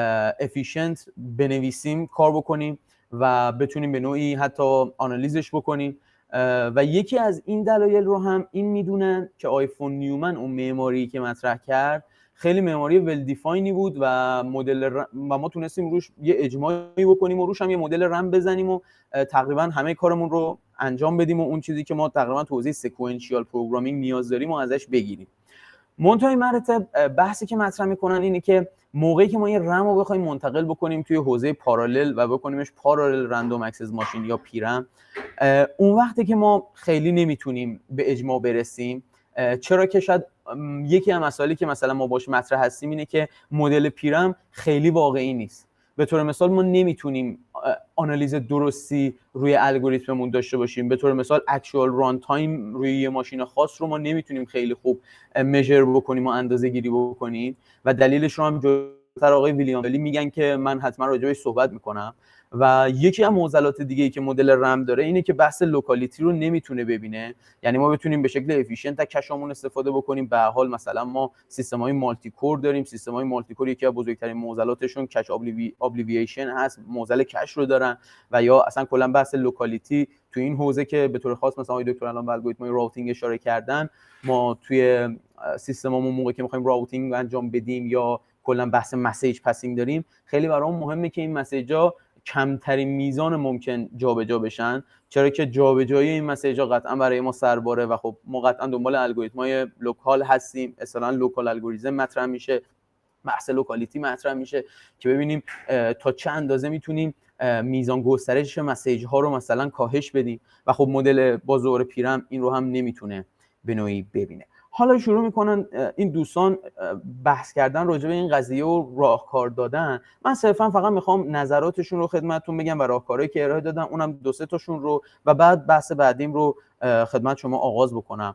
افیشنت بنویسیم کار بکنیم و بتونیم به نوعی حتی آنالیزش بکنیم. و یکی از این دلایل رو هم این میدونن که آیفون نیومن اون معماری که مطرح کرد خیلی معماری ول دیفاینی بود و مدل و ما تونستیم روش یه اجماعی بکنیم و روش هم یه مدل رم بزنیم و تقریبا همه کارمون رو انجام بدیم و اون چیزی که ما تقریبا تو حوزه سکوئنشیال پروگرامینگ نیاز داریم و ازش بگیریم. منتهای مراتب بحثی که مطرح میکنن اینه که موقعی که ما این رم رو بخوایم منتقل بکنیم توی حوزه پارالل و بکنیمش پارالل رندوم اکسس ماشین یا پیرم، اون وقتی که ما خیلی نمیتونیم به اجماع برسیم، چرا که شاید یکی از مسائلی که مثلا ما باش مطرح هستیم اینه که مدل پیرم خیلی واقعی نیست. به طور مثال ما نمیتونیم آنالیز درستی روی الگوریتممون داشته باشیم. به طور مثال اکچوال ران تایم روی یه ماشین خاص رو ما نمیتونیم خیلی خوب میجر بکنیم و اندازه گیری بکنیم و دلیلش رو هم جلوتر آقای ویلیام ولی میگن که من حتما راجع بهش صحبت میکنم. و یکی از معضلات دیگه‌ای که مدل رم داره اینه که بحث لوکالیتی رو نمیتونه ببینه. یعنی ما بتونیم به شکل افیشنت از کشمون استفاده بکنیم. به هر حال مثلا ما سیستم‌های مالتی کور داریم. سیستم‌های مالتی کور یکی از بزرگترین معضلاتشون کش ابلیویشن هست، معضل کش رو دارن و یا اصلا کلا بحث لوکالیتی تو این حوزه که به طور خاص مثلا آقای دکتر الان به الگوریتم‌های راوتینگ اشاره کردن، ما توی سیستممون موقعی که می‌خوایم راوتینگ انجام بدیم یا کلا بحث مسیج پاسینگ داریم، خیلی برامون مهمه که این مسیج‌ها کمترین میزان ممکن جابجا بشن، چرا که جابجایی این مسیج‌ها قطعا برای ما سرباره و خب ما قطعا دنبال الگوریتم‌های لوکال هستیم. اصلا لوکال الگوریتم مطرح میشه، بحث لوکالیتی مطرح میشه که ببینیم تا چه اندازه میتونیم میزان گسترش مسیج‌ها رو مثلا کاهش بدیم و خب مدل با ظهور پیرم این رو هم نمیتونه به نوعی ببینه. حالا شروع میکنن این دوستان بحث کردن راجع به این قضیه و راهکار دادن. من صرفا فقط میخوام نظراتشون رو خدمتتون بگم و راهکارهایی که ارائه دادم اونم 2-3 تاشون رو و بعد بحث بعدیم رو خدمت شما آغاز بکنم.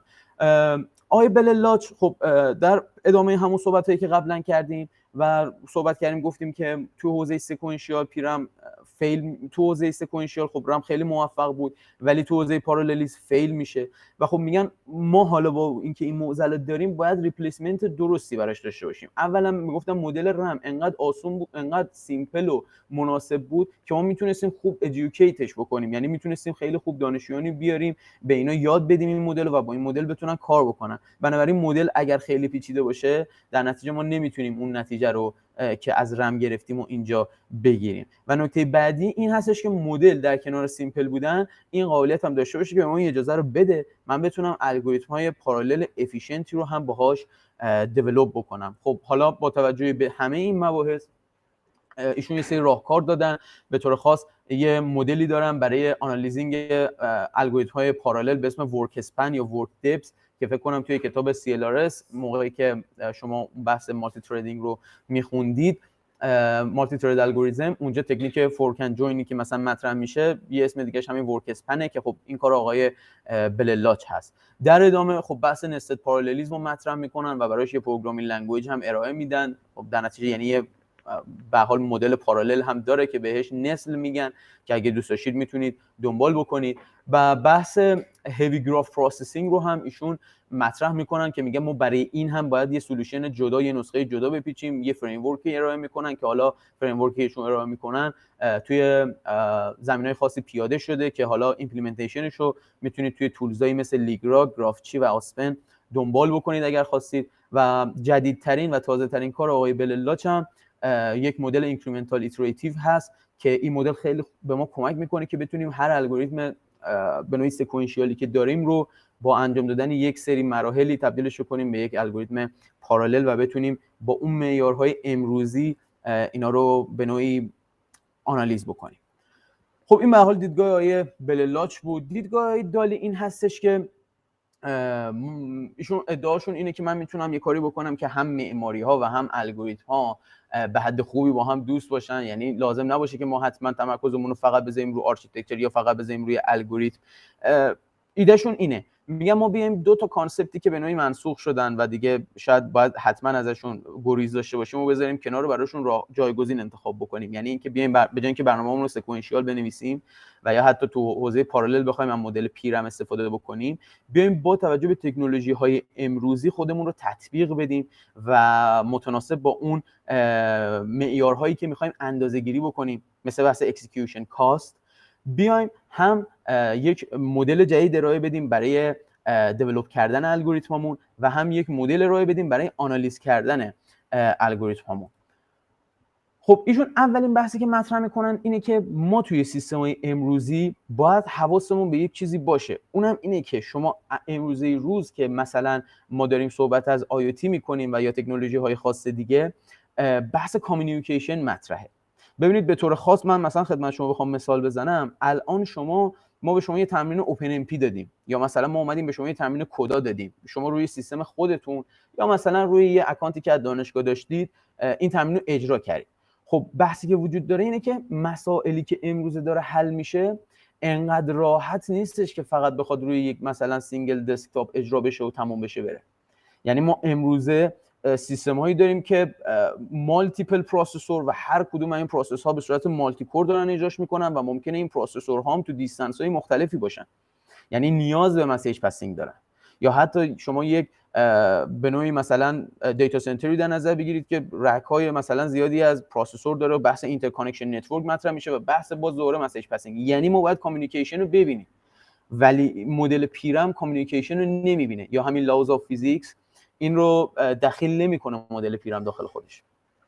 آقای بللاچ خب در ادامه همون صحبتایی که قبلا کردیم و صحبت کردیم گفتیم که تو حوزه سکوئنشیال پیرم فیل، تو حوزه سکوئنشیال خب رم خیلی موفق بود ولی تو حوزه پاراللیسم فیل میشه و خب میگن ما حالا با اینکه این معضلات داریم باید ریپلیسمنت درستی براش داشته باشیم. اولا میگفتم مدل رم انقدر آسون بود، انقدر سیمپل و مناسب بود که ما میتونستیم خوب ادوکییتش بکنیم، یعنی میتونستیم خیلی خوب دانشجویانی بیاریم به اینا یاد بدیم این مدل و با این مدل بتونن کار بکنن. بنابراین مدل اگر خیلی پیچیده باشه در نتیجه ما نمیتونیم اون نتیجه رو که از رم گرفتیم و اینجا بگیریم. و نکته بعدی این هستش که مدل در کنار سیمپل بودن این قابلیت هم داشته باشه که به ما اجازه رو بده من بتونم الگوریتم‌های پارالل افیشنتی رو هم باهاش دیولپ بکنم. خب حالا با توجه به همه این مباحث ایشون یه سری راهکار دادن. به طور خاص یه مدلی دارن برای آنالیزینگ الگوریتم‌های پارالل به اسم ورک اسپن یا ورک دپث که فکر کنم توی کتاب CLRS موقعی که شما بحث مالتی تریدینگ رو میخوندید، مالتی ترید الگوریتم، اونجا تکنیک فورک اند جوینی که مثلا مطرح میشه یه اسم دیگه‌ش همین ورک اسپنه که خب این کار آقای بللاچ هست. در ادامه خب بحث نستد پارالیلیسم رو مطرح میکنن و براش یه پروگرامینگ لنگویج هم ارائه میدن. خب در نتیجه یعنی به حال مدل پارالل هم داره که بهش نسل میگن که اگه دوست داشتید میتونید دنبال بکنید. و بحث هیوی گراف پروسسینگ رو هم ایشون مطرح میکنن که میگه ما برای این هم باید یه سولوشن جدا، یه نسخه جدا بپیچیم. یه فریم ورکی ارائه میکنن که حالا فریم ورکی ایشون ارائه میکنن توی زمینهای خاصی پیاده شده که حالا ایمپلیمنتیشنش رو میتونید توی تولزایی مثل لیگرا، گرافچی و آسپن دنبال بکنید اگر خواستید. و جدیدترین و تازه ترین کار آقای بللاچ هم یک مدل اینکریمنتال ایتراتیو هست که این مدل خیلی به ما کمک میکنه که بتونیم هر الگوریتم به نوعی سکوئنشیالی که داریم رو با انجام دادن یک سری مراحلی تبدیلش کنیم به یک الگوریتم پارالل و بتونیم با اون معیارهای امروزی اینا رو به نوعی آنالیز بکنیم. خب این به هر حال دیدگاه آقای بللاچ بود. دیدگاه آقای دالی این هستش که ایشون ادعاشون اینه که من میتونم یه کاری بکنم که هم معماری ها و هم الگوریتم ها به حد خوبی با هم دوست باشن، یعنی لازم نباشه که ما حتما تمرکزمون رو فقط بذاریم رو آرکیتکچر یا فقط بذاریم روی الگوریتم. ایدهشون اینه، میگم ما بیایم دو تا کانسپتی که به نوعی منسوخ شدن و دیگه شاید باید حتما ازشون گریز داشته باشیم و بذاریم کنار، براشون جایگزین انتخاب بکنیم. یعنی اینکه بیایم به جای اینکه برنامه‌مون رو سکوئنشیال بنویسیم و یا حتی تو حوزه پارالل بخوایم از مدل پیرم استفاده بکنیم، بیایم با توجه به تکنولوژی‌های امروزی خودمون رو تطبیق بدیم و متناسب با اون معیارهایی که می‌خوایم اندازه‌گیری بکنیم، مثل بحث اکسیکیوشن کاست، بیایم هم یک مدل جدید ارائه بدیم برای دیولپ کردن الگوریتممون و هم یک مدل ارائه بدیم برای آنالیز کردن الگوریتممون. خب ایشون اولین بحثی که مطرح میکنن اینه که ما توی سیستم‌های امروزی باید حواسمون به یک چیزی باشه، اونم اینه که شما امروزی روز که مثلا ما داریم صحبت از IoT میکنیم و یا تکنولوژی‌های خاص دیگه، بحث کامیونیکیشن مطرحه. ببینید به طور خاص من مثلا خدمت شما بخوام مثال بزنم، الان ما به شما یه تمرین OpenMP دادیم یا مثلا ما اومدیم به شما یه تمرین CUDA دادیم، شما روی سیستم خودتون یا مثلا روی یه اکانتی که از دانشگاه داشتید این تمرین رو اجرا کردید. خب بحثی که وجود داره اینه که مسائلی که امروزه داره حل میشه انقدر راحت نیستش که فقط بخواد روی یک مثلا سینگل دسکتاپ اجرا بشه و تموم بشه بره. یعنی ما امروزه سیستم هایی داریم که مالتیپل پروسسور و هر کدوم این پروسس ها به صورت مالتی کور دارن اجراش میکنن و ممکنه این پروسسور ها هم تو دیستنس های مختلفی باشن، یعنی نیاز به مسیج پاسینگ دارن. یا حتی شما یک به نوعی مثلا دیتا سنتری در نظر بگیرید که رک های مثلا زیادی از پروسسور داره و بحث اینترکانکشن نتورک مطرح میشه و بحث باز دوباره مسیج پاسینگ. یعنی ما باید کامیونیکیشن رو ببینیم، ولی مدل پیرم کامیونیکیشن رو نمیبینه، یا همین لاوز آف فیزیکس این رو دخیل نمیکنه مدل پیرم داخل خودش.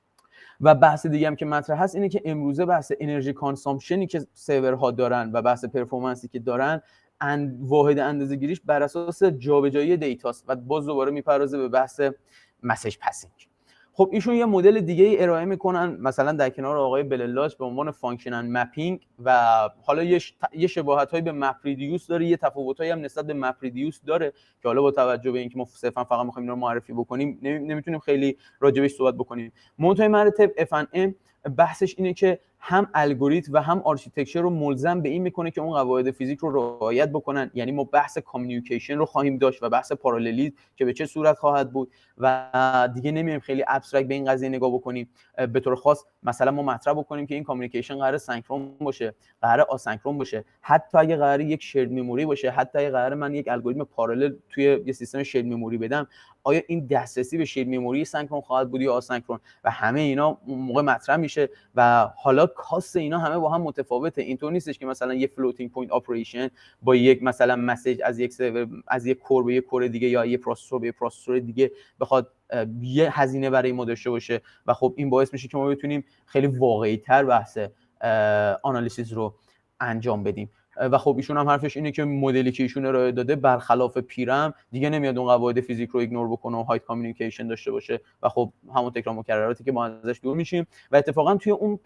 و بحث دیگه هم که مطرح هست اینه که امروزه بحث انرژی کانسامپشنی که سرورها دارن و بحث پرفورمنسی که دارن واحد اندازه‌گیریش بر اساس جابجایی دیتاست و باز دوباره میپردازه به بحث مسیج پاسینگ. خب ایشون یه مدل دیگه ای ارائه میکنن مثلا در کنار آقای بللاش به عنوان فانکشنال مپینگ و حالا یه شباهتایی به مپ ریدیوس داره، یه تفاوتایی هم نسبت به مپ ریدیوس داره که حالا با توجه به اینکه ما صرفا فقط می‌خوایم اینا رو معرفی بکنیم نمیتونیم خیلی راجع بهش صحبت بکنیم. منتهای مراتب FNM بحثش اینه که هم الگوریتم و هم آرکیتکچر رو ملزم به این میکنه که اون قواعد فیزیک رو رعایت بکنن. یعنی ما بحث کامیونیکیشن رو خواهیم داشت و بحث پارالیلیسم که به چه صورت خواهد بود و دیگه نمیایم خیلی ابسترکت به این قضیه نگاه بکنیم. به طور خاص مثلا ما مطرح بکنیم که این کامیونیکیشن قراره سینکرون باشه، قراره آسینکرون باشه، حتی اگه قراره یک شیرد مموری باشه، حتی اگه قراره من یک الگوریتم پارالل توی یه سیستم شیرد مموری بدم، آیا این دسترسی به شیرد مموری سینکرون خواهد بود یا آسینکرون؟ و همه اینا موقع مطرح میشه و حالا کاست اینا همه با هم متفاوته. اینطور نیستش که مثلا یه فلوتینگ پوینت اپریشن با یک مثلا مسیج از یک سرور از یک کور به یک کور دیگه یا یک پروسسور به یک پروسسور دیگه بخواد یه هزینه برای ما داشته باشه و خب این باعث میشه که ما بتونیم خیلی واقعی‌تر بحث آنالیسیس رو انجام بدیم. و خب ایشون هم حرفش اینه که مدلی که ایشون ارائه داده برخلاف پیرم دیگه نمیاد اون قواعد فیزیک رو ایگنور بکنه و هایت کامیونیکیشن داشته باشه و خب همون تکرار مکرراتی که ما ازش دور میشیم. و اتفاقا توی اون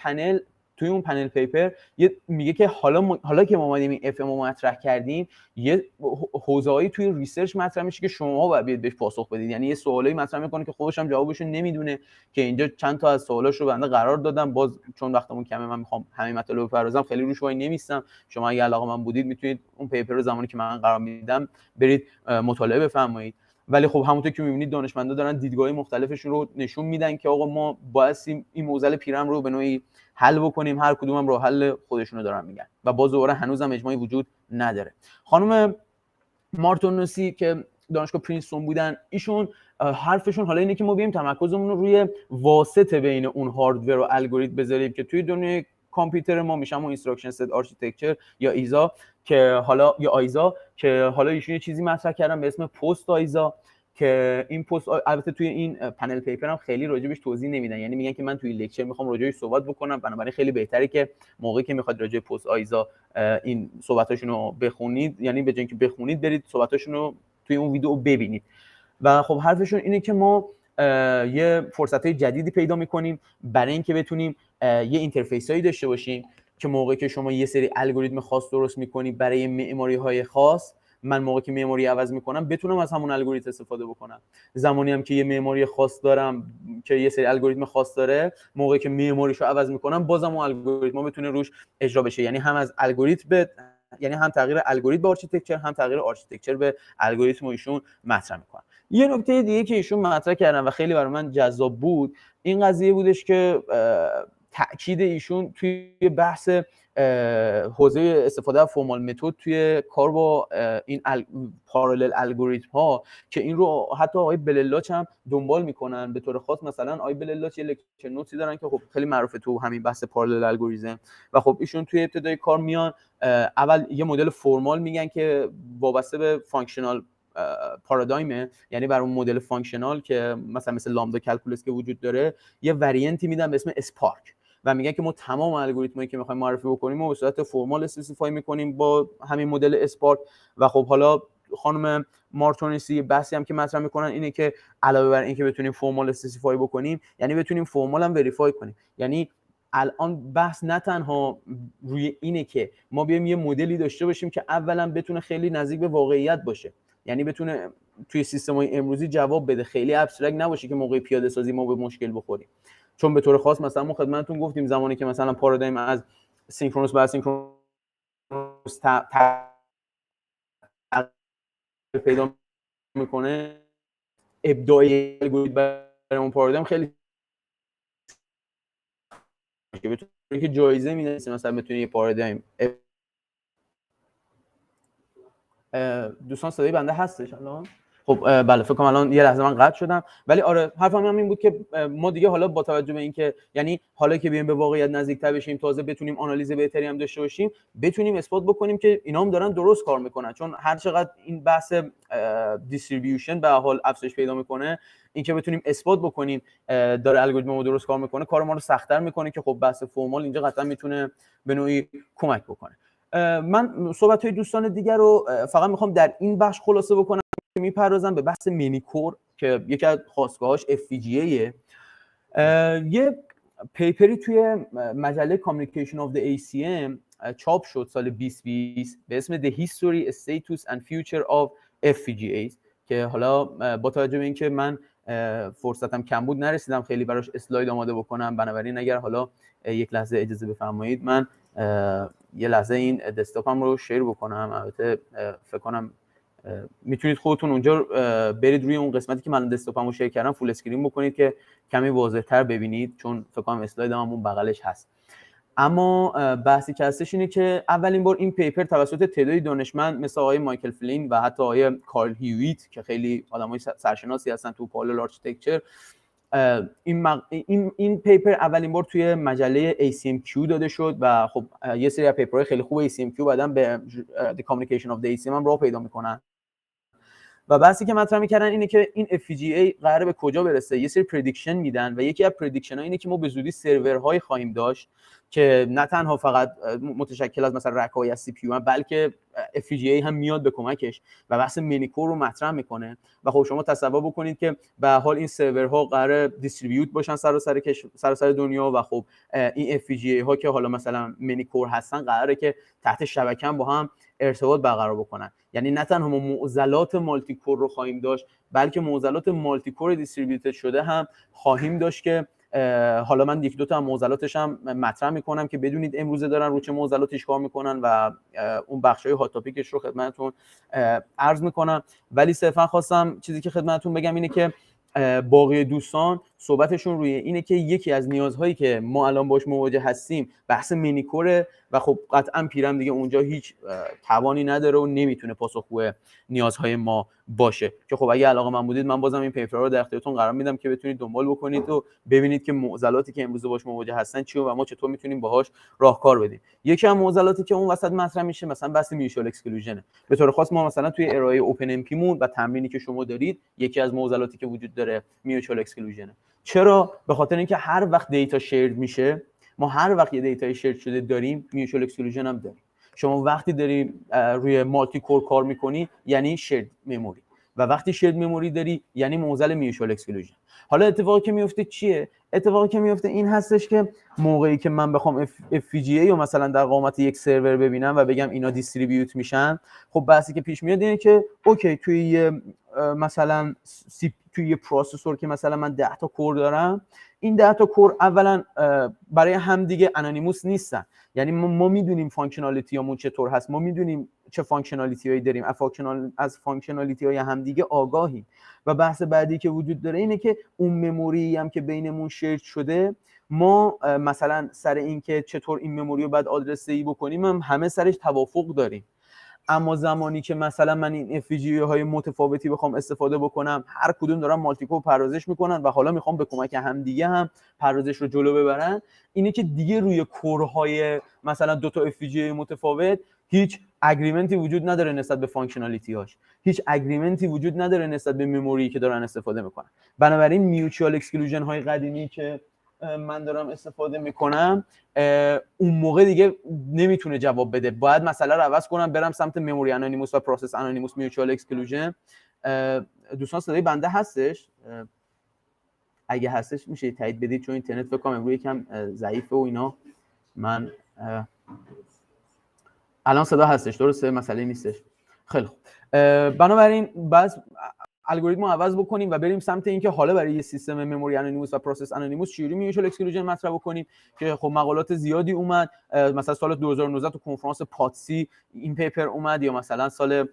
پنل پیپر میگه که حالا که ما اومدیم این اف ام رو مطرح کردیم، یه حوزه‌ای توی ریسرچ مطرح میشه که شما باید بهش پاسخ بدید. یعنی یه سوالی مطرح میکنه که خودش هم جوابشو نمیدونه، که اینجا چند تا از سوالاشو رو بنده قرار دادم. باز چون وقتمون کمه من میخوام همین مطالب رو بپردازم، خیلی روش وای نمیستم. شما اگه علاقه‌مند بودید میتونید اون پیپر رو زمانی که من قرار میدم برید مطالعه بفرمایید. ولی خب همونطور که می‌بینید دانشمندا دارن دیدگاه‌های مختلفشون رو نشون میدن که آقا ما باید این معضل پیرم رو به نوعی حل بکنیم. هر کدوم هم راه حل خودشونو دارن میگن و باز دوباره هنوزم اجماعی وجود نداره. خانم مارتونوسی که دانشگاه پرینستون بودن، ایشون حرفشون حالا اینه که ما بیایم تمرکزمون رو روی واسطه بین اون هاردور و الگوریتم بذاریم که توی دنیای کامپیوتر ما میشم اون اینستراکشن ست آرکیتکچر یا ایزا که حالا ایشون یه چیزی مطرح کردن به اسم پست آیزا که این پست البته توی این پنل پیپر هم خیلی راجبش توضیح نمیدن. یعنی میگن که من توی لکچر میخوام راجبش صحبت بکنم، بنابراین خیلی بهتره که موقعی که میخواد راجب پست آیزا این صحبتاشون رو بخونید، یعنی به جای اینکه بخونید برید صحبتاشون رو توی اون ویدیو ببینید. و خب حرفشون اینه که ما یه فرصت‌های جدیدی پیدا می‌کنیم برای اینکه بتونیم یه اینترفیسایی داشته باشیم که موقعی که شما یه سری الگوریتم خاص درست می‌کنید برای معماری‌های خاص من موقعی که مموری عوض میکنم بتونم از همون الگوریتم استفاده بکنم. زمانی هم که یه مموری خاص دارم که یه سری الگوریتم خاص داره، موقعی که مموریشو عوض میکنم بازم اون الگوریتم بتونه روش اجرا بشه. یعنی هم از الگوریتم یعنی هم تغییر الگوریتم به آرکیتکچر، هم تغییر آرکیتکچر به الگوریتم ایشون مطرح میکنن. یه نکته دیگه که ایشون مطرح کردن و خیلی برای من جذاب بود این قضیه بودش که تاکید ایشون توی بحث حوزه استفاده از فرمال متد توی کار با این پارالل الگوریتم ها که این رو حتی آقای بللاچ هم دنبال میکنن. به طور خاص مثلا آقای بللاچ یه لکچر نوتی دارن که خب خیلی معروفه تو همین بحث پارالل الگوریتم و خب ایشون توی ابتدای کار میان اول یه مدل فرمال میگن که وابسته به فانکشنال پارادایمه، یعنی بر اون مدل فانکشنال که مثل لامدا کلکولس که وجود داره یه وریانتی میدن به اسم اسپارک و میگن که ما تمام الگوریتمایی که میخوایم معرفی بکنیم و به صورت فرمال اسپسیفای میکنیم با همین مدل اسپارک. و خب حالا خانم مارتونسی بحثی هم که مطرح میکنن اینه که علاوه بر اینکه بتونیم فرمال اسپسیفای بکنیم یعنی بتونیم فرمال هم وریفای کنیم. یعنی الان بحث نه تنها روی اینه که ما بیایم یه مدلی داشته باشیم که اولا بتونه خیلی نزدیک به واقعیت باشه، یعنی بتونه توی سیستم‌های امروزی جواب بده، خیلی ابسترکت نباشه که موقع پیاده سازی ما به مشکل بخوریم. چون به طور خاص مثلا ما خدمتتون گفتیم زمانی که مثلا پارادایم از سینکرونوس به اسینکرونوس پیدا میکنه، ابداعی الگوریتم برای اون پارادایم خیلی که بتونه که جایزه میده مثلا بتونه یه پارادایم. دوستان صدای بنده هستش الان؟ خب بله فکر کنم الان یه لحظه من قطع شدم، ولی آره حرفم این بود که ما دیگه حالا با توجه به اینکه یعنی حالا که بیایم به واقعیت نزدیک‌تر بشیم، تازه بتونیم آنالیز بهتری هم داشته باشیم، بتونیم اثبات بکنیم که اینا هم دارن درست کار میکنن. چون هر چقدر این بحث دیستریبیوشن به حال افزایش پیدا میکنه، اینکه بتونیم اثبات بکنیم داره الگوریتم ما درست کار میکنه کار ما رو سخت‌تر میکنه که خب بحث فرمال اینجا قطعا میتونه به نوعی کمک بکنه. من صحبت‌های دوستان دیگر رو فقط میخوام در این بخش خلاصه بکنم که میپردازم به بحث مینیکور که یکی از خواستگاهاش FPGA. یه پیپری توی مجله کامیونیکیشن آف دی ACM چاپ شد سال 2020 به اسم The History, Status and Future of FPGAs که حالا با توجه به اینکه من فرصتم کم بود نرسیدم خیلی براش اسلاید آماده بکنم، بنابراین اگر حالا یک لحظه اجازه بفرمایید من یه لحظه این دسکتاپم رو شیر بکنم. البته فکر کنم میتونید خودتون اونجا برید روی اون قسمتی که من دسکتاپمو شیر کردم فول اسکرین بکنید که کمی واضح‌تر ببینید، چون فکر کنم اسلایدم اون بغلش هست. اما بحثی که هستش اینه که اولین بار این پیپر توسط تعدادی دانشمند مثل آقای مایکل فلین و حتی آقای کارل هیویت که خیلی آدمای سرشناسی هستن تو پارالل آرکیتکچر، این پیپر اولین بار توی مجله ACMQ داده شد و خب یه سری از پیپرهای خیلی خوب ACMQ بعداً به The Communication of the ACM هم راه پیدا میکنن و بحثی که مطرح میکردن اینه که این FPGA قراره به کجا برسه. یه سری پردیکشن میدن و یکی از پردیکشن ها اینه که ما به زودی سرورهای خواهیم داشت که نه تنها فقط متشکل از مثلا رک‌های از CPU هم بلکه FPGA هم میاد به کمکش و بحث مینیکور رو مطرح میکنه. و خب شما تصور بکنید که به حال این سرورها قراره دیستریبیوت باشن سراسر دنیا و خب این FPGA ها که حالا مثلا مینیکور هستن قراره که تحت شبکه هم با هم ارتباط برقرار بکنن. یعنی نه تنها ما معضلات مالتی کور رو خواهیم داشت بلکه معضلات مالتی کور دیستریبیوتد شده هم خواهیم داشت که حالا من یک دو تا معضلاتش هم مطرح میکنم که بدونید امروزه دارن رو چه معضلاتش کار میکنن و اون بخشای هات تاپیکش رو خدمتتون عرض میکنم. ولی صرفا خواستم چیزی که خدمتتون بگم اینه که باقی دوستان صحبتشون روی اینه که یکی از نیازهایی که ما الان باش مواجه هستیم بحث مینیکوره و خب قطعا پیرم دیگه اونجا هیچ توانی نداره و نمیتونه پاسخگوی نیازهای ما باشه. که خب اگه علاقه‌مند بودید من بازم این پیپر رو در اختیارتون قرار میدم که بتونید دنبال بکنید و ببینید که معضلاتی که امروز باش مواجه هستن چیه و ما چطور میتونیم باهاش راهکار بدیم. یکی از معضلاتی که اون وسط مطرح میشه مثلا بحث میوچوال اکسکلوژن. به طور خاص ما مثلا توی ارائه اوپن ام پی مون و تمرینی که شما دارید یکی از معضلاتی که وجود داره میوچوال اکسکلوژن. چرا؟ به خاطر اینکه هر وقت دیتا شیر میشه، ما هر وقت یه دیتای شیر شده داریم میوچوال اکسکلوژن هم داریم. شما وقتی داری روی مالتی کور کار میکنی یعنی شیر مموری و وقتی شیرد مموری داری یعنی معضل میوچوال اکسکلوژن. حالا اتفاقی که میفته چیه؟ اتفاقی که میفته این هستش که موقعی که من بخوام FPGA رو مثلا در قامت یک سرور ببینم و بگم اینا دیستریبیوت میشن، خب بحثی که پیش میاد اینه که اوکی توی مثلا توی پروسسور که مثلا من 10 تا کور دارم، این 10 تا کور اولا برای همدیگه انونیموس نیستن، یعنی ما میدونیم فانکشنالیتیامون چطور هست، ما میدونیم چه فانکشنالیتی هایی داریم، از فانکشنالیتی های همدیگه آگاهیم. و بحث بعدی که وجود داره اینه که اون مموری هم که بینمون شیر شده، ما مثلا سر این که چطور این مموری رو بعد آدرس دهی بکنیم هم همه سرش توافق داریم. اما زمانی که مثلا من این FPGA های متفاوتی بخوام استفاده بکنم، هر کدوم دارن مالتیکور پردازش میکنن و حالا میخوام به کمک همدیگه هم پردازش رو جلو ببرن، اینه که دیگه روی کورهای مثلا دو تا FPGA متفاوت هیچ اگریمنتی وجود نداره نسبت به فانکشنالیتی هاش، هیچ اگریمنتی وجود نداره نسبت به مموری که دارن استفاده میکنن. بنابراین میوچوال اکسکلوژن های قدیمی که من دارم استفاده میکنم اون موقع دیگه نمیتونه جواب بده، باید مسئله رو عوض کنم، برم سمت مموری انونیموس و پروسس انونیموس میوچوال اکسکلوژن. دوستان صدای بنده هستش؟ اگه هستش میشه تایید بدید، چون اینترنت فکر کنم امروز یکم ضعیفه و اینا. من الان صدا هستش درسته؟ مسئله نیستش. خیلی خوب. بنابراین باز الگوریتم رو عوض بکنیم و بریم سمت اینکه حالا برای یه سیستم مموری انونیموس و پروسس انونیموس چجوری میوچوال اکسکلوژن مطرح بکنیم، که خب مقالات زیادی اومد. مثلا سال 2019 تو کنفرانس پاتسی این پیپر اومد، یا مثلا سال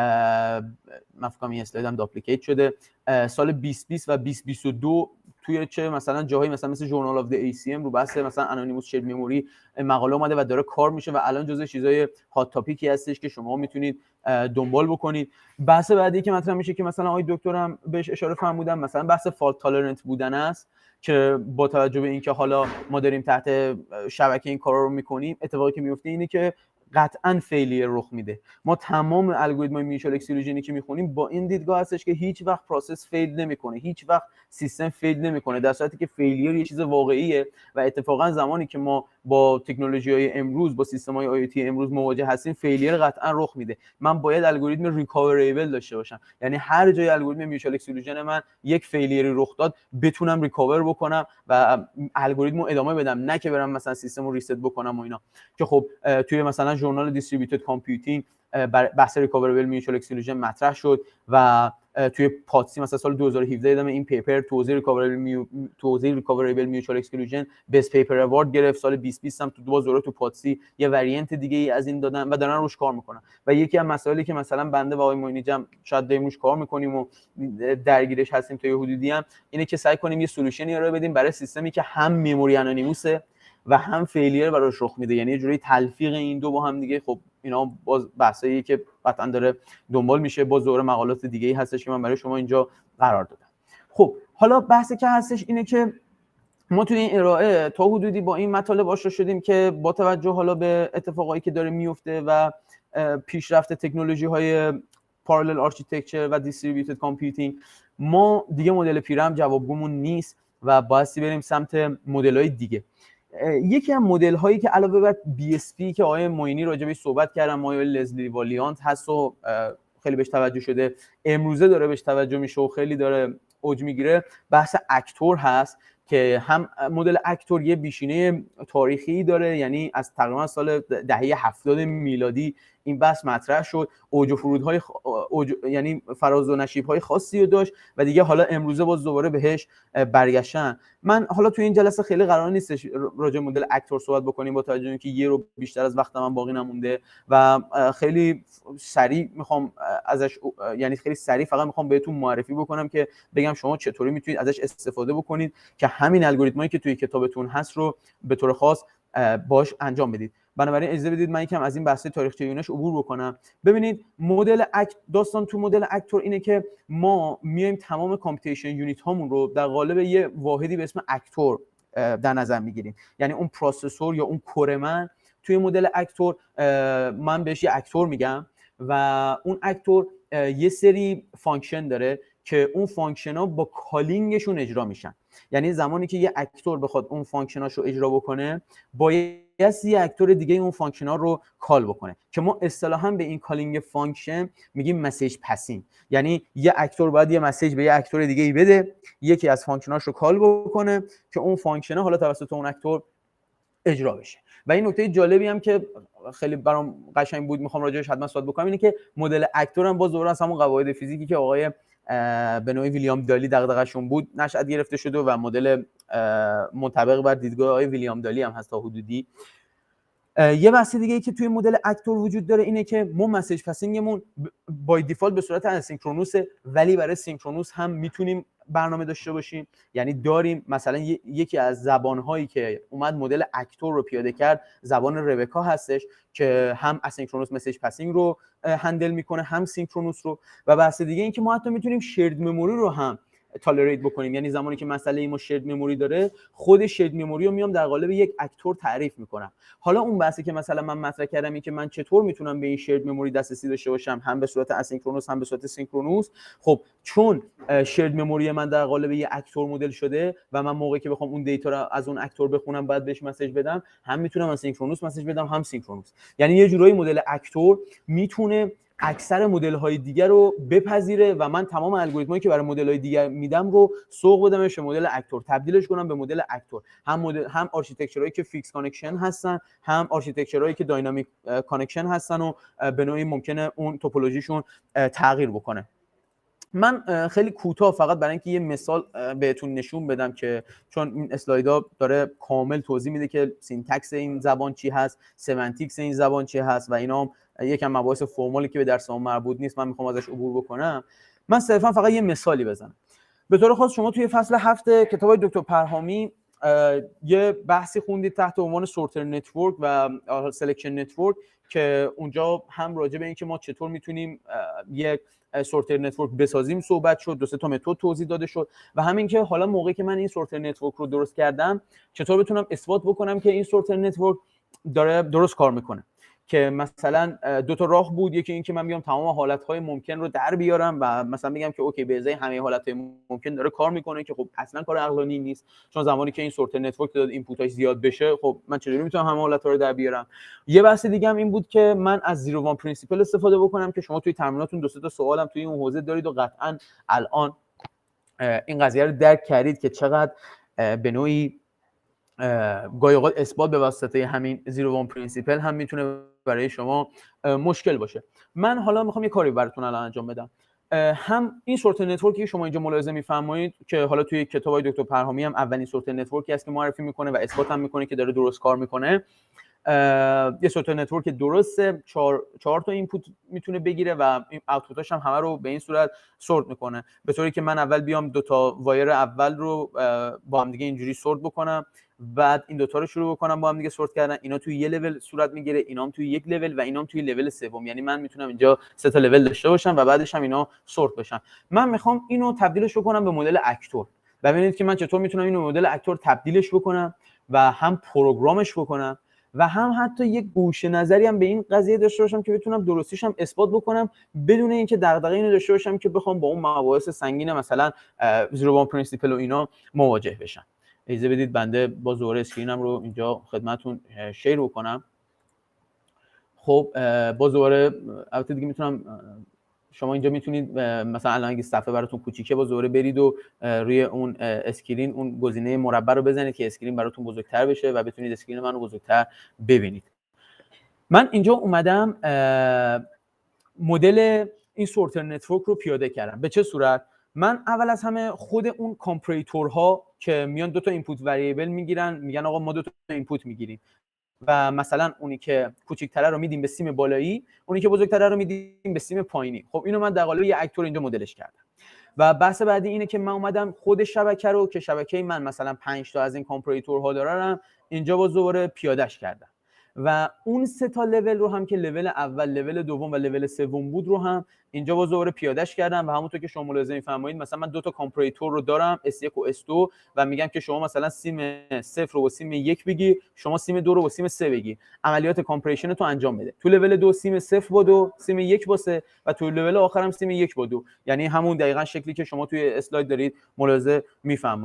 من فکر کنم این اسلایدم داپلیکیت شده، سال 2020 و 2022 توی چه مثلا جاهایی مثلا مثل جورنال آف دی ACM رو بحث مثلا انونیموس شیرد مموری مقاله اومده و داره کار میشه و الان جزء چیزای هات تاپیکی هستش که شما میتونید دنبال بکنید. بحث بعدی که مطرح میشه که مثلا آقای دکترم بهش اشاره فرمودن، مثلا بحث فالت تالرنت بودن است، که با توجه به اینکه حالا ما داریم تحت شبکه این کارا رو میکنیم، اتفاقی که میفته اینه که قطعاً فیلیر رخ میده. ما تمام الگوریتم‌های میوچوال اکسکلوژنی که میخونیم با این دیدگاه هستش که هیچ وقت پروسس فیل نمیکنه، هیچ وقت سیستم فیل نمیکنه، در صورتی که فیلیر یه چیز واقعیه. و اتفاقا زمانی که ما با تکنولوژی‌های امروز، با سیستم‌های آی امروز مواجه هستیم، فیلیر قطعاً رخ میده. من باید الگوریتم ریکاوریبل داشته باشم، یعنی هر جای الگوریتم میوچوال اکسکلوژن من یک فیلیری رخ داد بتونم ریکاور بکنم و الگوریتم رو ادامه بدم، نه که برم مثلا سیستم رو ریست بکنم و اینا. که خب توی مثلا ژورنال دیستریبیوتد کامپیوتینگ بحث ریکاوربل میوچوال اکسکلوژن مطرح شد و توی پاتسی مثلا سال 2017 دیدم این پیپر توضیح ریکاوربل میوچوال اکسکلوژن بیست پیپر اوارد گرفت. سال 2020 هم تو دو دوره تو پاتسی یه وریانت دیگه ای از این دادن و دارن روش کار میکنن. و یکی از مسائلی که مثلا بنده و آقای موینی جم شاید داریم روش کار میکنیم و درگیرش هستیم تا یه حدودی هم، اینه که سعی کنیم یه سولوشنی ارائه بدیم برای سیستمی که هم مموری انونیموسه و هم فیلیر براش رخ میده، یعنی یه جوری تلفیق این دو با هم دیگه. خب اینا باز بحثایی که قطعا داره دنبال میشه، باز دوره مقالات دیگه‌ای هستش که من برای شما اینجا قرار دادم. خب حالا بحثی که هستش اینه که ما توی این ارائه تا حدودی با این مطالب آشنا شدیم که با توجه حالا به اتفاقایی که داره میفته و پیشرفت تکنولوژی‌های پارالل آرکیتکچر و دیستریبیوتد کامپیوتینگ، ما دیگه مدل پیرم جوابگومون نیست و بایستی بریم سمت مدل‌های دیگه. یکی از مدل هایی که علاوه بر BSP که آقای موینی راجع بهش صحبت کردن، مایل لزلی والیانت هست و خیلی بهش توجه شده، امروزه داره بهش توجه میشه و خیلی داره اوج میگیره، بحث اکتور هست که هم مدل اکتور یه بیشینه تاریخی داره، یعنی از تقریبا سال دهه 70 میلادی این بحث مطرح شد، اوج و فرودهای یعنی فراز و نشیب‌های خاصی رو داشت و دیگه حالا امروزه باز دوباره بهش برگشتن. من حالا تو این جلسه خیلی قرار نیستش راجع به مدل اکتور صحبت بکنیم با توجه به اینکه یه رو بیشتر از وقت من باقی نمونده و خیلی سریع میخوام ازش، یعنی خیلی سریع فقط میخوام بهتون معرفی بکنم که بگم شما چطوری میتونید ازش استفاده بکنید که همین الگوریتمایی که توی کتابتون هست رو به طور خاص باش انجام بدید. بنابراین اجازه بدید من یکم از این بحث تاریخچه‌ایش عبور بکنم. ببینید مدل داستان تو مدل اکتور اینه که ما میایم تمام کامپیوتیشن یونیت هامون رو در قالب یه واحدی به اسم اکتور در نظر میگیریم، یعنی اون پروسسور یا اون کور من توی مدل اکتور من بهش یه اکتور میگم و اون اکتور یه سری فانکشن داره که اون فانکشن ها با کالینگشون اجرا میشن. یعنی زمانی که یه اکتور بخواد اون فانکشناشو اجرا بکنه باید یه اکتور دیگه اون فانکشنا رو کال بکنه که ما اصطلاحاً به این کالینگ فانکشن میگیم مسیج پسینگ. یعنی یه اکتور باید یه مسیج به یه اکتور دیگه ای بده، یکی از فانکشناش رو کال بکنه که اون فانکشن حالا توسط اون اکتور اجرا بشه. و این نکته جالبی هم که خیلی برام قشنگ بود میخوام راجعش حتما صحبت بکنم اینه که مدل اکتور هم باز دوباره از همون قواعد فیزیکی که آقای به نوعی ویلیام دالی دغدغه‌شون بود نشأت گرفته شده و مدل منطبق بر دیدگاه آقای ویلیام دالی هم هست تا حدودی. یه بحث دیگه ای که توی مدل اکتور وجود داره اینه که ما مسیج پاسینگمون بای دیفالت به صورت اسینکرونوسه، ولی برای سینکرونوس هم میتونیم برنامه داشته باشیم. یعنی داریم مثلا یکی از زبان‌هایی که اومد مدل اکتور رو پیاده کرد زبان ربکا هستش که هم اسینکرونوس مسیج پاسینگ رو هندل میکنه هم سینکرونوس رو. و بحث دیگه این که ما حتی میتونیم شیرد مموری رو هم تالریت بکنیم، یعنی زمانی که مسئله ما شیرد مموری داره خود شیرد مموری رو میام در قالب یک اکتور تعریف میکنم. حالا اون بحثی که مثلا من مطرح کردم این که من چطور میتونم به این شیرد مموری دسترسی داشته باشم هم به صورت اسینکرونوس هم به صورت سینکرونوس. خب چون شیرد مموری من در قالب یک اکتور مدل شده و من موقعی که بخوام اون دیتا رو از اون اکتور بخونم بعد بهش مسیج بدم، هم میتونم اسینکرونوس مسیج بدم هم سینکرونوس. یعنی یه جورایی مدل اکتور میتونه اکثر مدل‌های دیگر رو بپذیره و من تمام الگوریتمایی که برای مدل‌های دیگر میدم رو سوق بدمش به مدل اکتور، تبدیلش کنم به مدل اکتور. هم آرکیتکچرهایی که فیکس کانکشن هستن، هم آرکیتکچرهایی که داینامیک کانکشن هستن و به نوعی ممکنه اون توپولوژیشون تغییر بکنه. من خیلی کوتاه فقط برای اینکه یه مثال بهتون نشون بدم که چون این اسلایدها داره کامل توضیح میده که سینتکس این زبان چی هست، سمنتیکس این زبان چی هست و اینا یکم مباحث فرمالی که به درسمون مربوط نیست من میخوام ازش عبور بکنم. من صرفا فقط یه مثالی بزنم. به طور خاص شما توی فصل 7 کتاب دکتر پرهامی یه بحثی خوندید تحت عنوان سورتر نتورک و سلکشن نتورک که اونجا هم راجع به اینکه ما چطور میتونیم یک سورتر نتورک بسازیم صحبت شد، دو سه تا متد توضیح داده شد و همین که حالا موقعی که من این سورتر نتورک رو درست کردم چطور بتونم اثبات بکنم که این سورتر نتورک داره درست کار میکنه. که مثلا دو تا راه بود، یکی این که من بیام تمام حالت‌های ممکن رو در بیارم و مثلا بگم که اوکی به ازای همه حالت‌های ممکن داره کار میکنه که خب اصلا کار عقلانی نیست، چون زمانی که این سورتر نتورک داد اینپوتاش زیاد بشه خب من چجوری میتونم همه حالت‌ها رو در بیارم. یه بحث دیگه هم این بود که من از زیرو وان پرینسیپل استفاده بکنم که شما توی ترمیناتون دو سه تا سوالم توی اون حوزه دارید و قطعاً الان این قضیه رو درک کردید که چقدر به نوعی گاهی اوقات اثبات به واسطه همین زیرو وان پرینسیپل هم میتونه برای شما مشکل باشه. من حالا میخوام یه کاری براتون الان انجام بدم. هم این سورتر نتورکی که شما اینجا ملاحظه میفرمایید که حالا توی کتابای دکتر پرهامی هم اولین سورتر نتورکی است که معرفی میکنه و اثبات هم میکنه که داره درست کار میکنه. یه سورتر نتورک درسته، 4 تا اینپوت میتونه بگیره و این آوتپوتاش هم همه رو به این صورت سورت میکنه، به طوری که من اول بیام دو تا وایر اول رو با هم دیگه اینجوری سورت بکنم، بعد این دوتا رو شروع بکنم با هم دیگه سورت کردن، اینا توی یه لول صورت میگیره، اینام توی یک لول و اینام توی لول سوم. یعنی من میتونم اینجا 3 تا لول داشته باشم و بعدش هم اینا سورت بشن. من میخوام اینو تبدیلش بکنم به مدل اکتور. ببینید که من چطور میتونم اینو مدل اکتور تبدیلش بکنم و هم پروگرامش بکنم و هم حتی یک گوشه نظری هم به این قضیه داشته باشم که بتونم درستیش هم اثبات بکنم بدون اینکه دغدغه اینو داشته باشم که بخوام با اون مباحث سنگین مثلا زیرو وان پرینسیپل و اینا مواجه بشم. اجازه بدید بنده با ظهور اسکرینم رو اینجا خدمتتون شیر بکنم. خب با ظهور البته دیگه میتونم شما اینجا میتونید مثلا الان اگه صفحه براتون کوچیکه با ظهور برید و روی اون اسکرین اون گزینه مربع رو بزنید که اسکرین براتون بزرگتر بشه و بتونید اسکرین منو بزرگتر ببینید. من اینجا اومدم مدل این سورتر نتورک رو پیاده کردم. به چه صورت؟ من اول از همه خود اون کامپریتورها که میان دو تا اینپوت وریبل میگیرن، میگن آقا ما دو تا اینپوت میگیریم و مثلا اونی که کوچیک‌تره رو میدیم به سیم بالایی، اونی که بزرگتره رو میدیم به سیم پایینی. خب اینو من در قالب یه اکتور اینجا مدلش کردم. و بحث بعدی اینه که من اومدم خود شبکه رو که شبکه من مثلا 5 تا از این کامپریتورها دارم اینجا با دوباره پیادهش کردم و اون 3 تا لول رو هم که لول اول، لول دوم و لول سوم بود رو هم اینجا با دوباره پیادهش کردم و همونطور که شما ملاحظه می‌فرمایید مثلا من 2 تا کامپریتور رو دارم S1 و S2 و میگم که شما مثلا سیم 0 رو با سیم 1 بگیر، شما سیم 2 رو با سیم 3 بگیر، عملیات کامپریشن تو انجام بده. تو لول 2 سیم 0 با 2، سیم 1 با 3 و تو لول آخر هم سیم 1 با 2. یعنی همون دقیقاً شکلی که شما توی اسلاید دارید ملاحظه می‌فرمایید.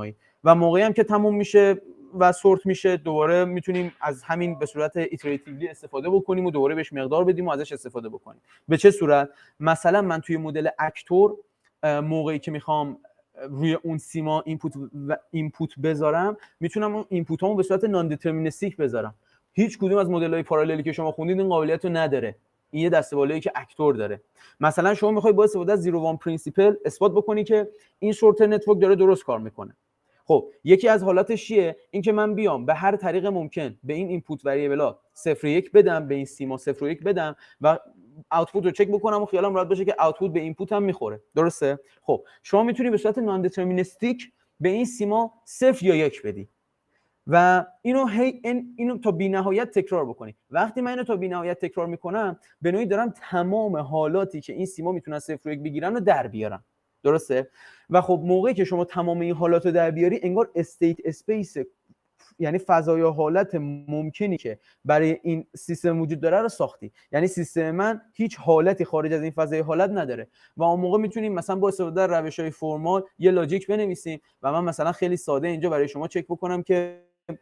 و موقعی هم که تموم میشه و سورت میشه دوباره میتونیم از همین به صورت ایتراتیولی استفاده بکنیم و دوباره بهش مقدار بدیم و ازش استفاده بکنیم. به چه صورت؟ مثلا من توی مدل اکتور موقعی که میخوام روی اون سیما اینپوت بذارم میتونم اون اینپوتامو به صورت نان دیترمینیستیک بذارم. هیچ کدوم از مدل‌های پاراللی که شما خوندید این قابلیت رو نداره. این یه دسته‌بالایی که اکتور داره. مثلا شما میخوای با استفاده از زیرو وان پرینسیپل اثبات بکنی که این سورتر نتورک داره درست کار میکنه. خب یکی از حالاتش چیه؟ اینکه من بیام به هر طریق ممکن به این اینپوت وریبل‌ها 0 و 1 بدم، به این سیما 0 و 1 بدم و آوتپوت رو چک بکنم و خیالم راحت باشه که آوتپوت به اینپوت هم میخوره. درسته؟ خب شما میتونی به صورت نان دیترمینیستیک به این سیما 0 یا 1 بدی و اینو تا بی‌نهایت تکرار بکنی. وقتی من اینو تا بی‌نهایت تکرار میکنم به نوعی دارم تمام حالاتی که این سیما میتونن 0 و 1 بگیرن رو در بیارم. درسته؟ و خب موقعی که شما تمام این حالات رو در بیاری انگار استیت اسپیس، یعنی فضای حالت ممکنی که برای این سیستم وجود داره رو ساختی. یعنی سیستم من هیچ حالتی خارج از این فضای حالت نداره و اون موقع میتونیم مثلا با استفاده از روش‌های فرمال یه لاجیک بنویسیم و من مثلا خیلی ساده اینجا برای شما چک بکنم که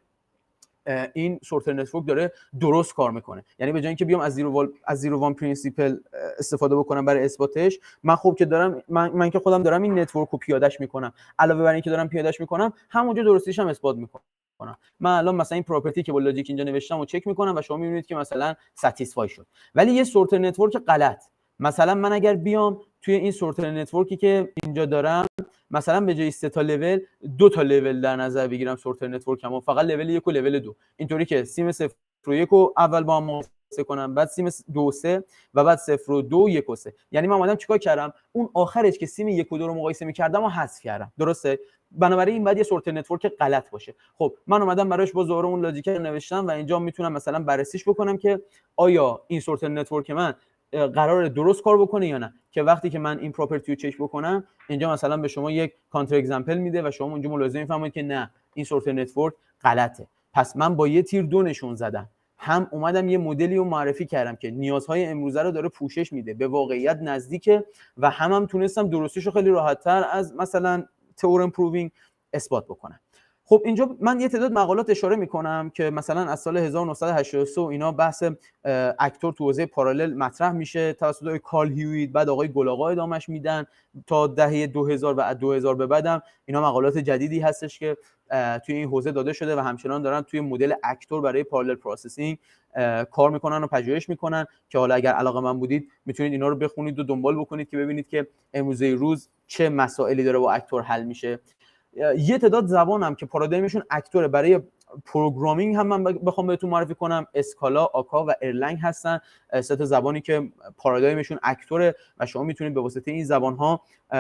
این سورتر نتورک داره درست کار میکنه. یعنی به جای اینکه بیام از زیرو وان پرینسیپل استفاده بکنم برای اثباتش، من خب که دارم من که خودم دارم این نتورک رو پیادهش میکنم، علاوه بر اینکه دارم پیادهش میکنم همونجا درستیش هم اثبات میکنم. من الان مثلا این پراپرتی که با لاجیک اینجا نوشتم رو چک میکنم و شما میبینید که مثلا ساتیسفای شد. ولی یه سورتر نتورک غلط، مثلا من اگر بیام توی این سورتر نتورکی که اینجا دارم مثلا به جای 3 تا لول 2 تا لول در نظر بگیرم سورتر نتورکمو، فقط لول 1 و لول 2، اینطوری که سیم 0 و 1 رو اول با هم مقایسه کنم، بعد سیم 2 و 3 و بعد 0 و 2 و 1 و 3. یعنی من اومدم چیکار کردم؟ اون آخرش که سیم 1 و 2 رو مقایسه می‌کردم و حذف کردم. درسته؟ بنابراین این بعد یه سورتر نتورک غلط باشه. خب من اومدم براش با ظاهر اون لاجیک رو نوشتم و اینجا میتونم مثلا بررسیش بکنم که آیا این سورتر نتورک من قراره درست کار بکنه یا نه، که وقتی که من این پراپرتی رو چک بکنم اینجا مثلا به شما یک کانتر اگزمپل میده و شما اونجا ملاحظه میفهمید که نه این سورتر نتورک غلطه. پس من با یه تیر 2 نشون زدم، هم اومدم یه مدلی رو معرفی کردم که نیازهای امروزه رو داره پوشش میده، به واقعیت نزدیکه و هم تونستم درستیش رو خیلی راحت‌تر از مثلا تئورم پرووینگ اثبات بکنم. خب اینجا من یه تعداد مقالات اشاره میکنم که مثلا از سال 1983 و اینا بحث اکتور تو حوزه پارالل مطرح میشه توسط آقای کارل هیویت، بعد آقای گلاغا ادامش میدن تا دهه 2000 و از 2000 به بعدم اینا مقالات جدیدی هستش که توی این حوزه داده شده و همچنان دارن توی مدل اکتور برای پارالل پروسسینگ کار میکنن و پژوهش میکنن که حالا اگر علاقه‌مند بودید میتونید اینا رو بخونید و دنبال بکنید که ببینید که امروزه روز چه مسائلی داره با اکتور حل میشه. یه تعداد زبانم که پارادایمشون اکتوره برای پروگرامینگ هم من بخوام بهتون معرفی کنم، اسکالا، آکا و ارلنگ هستن، 3 تا زبانی که پارادایمشون اکتوره و شما میتونید به واسطه این زبان‌ها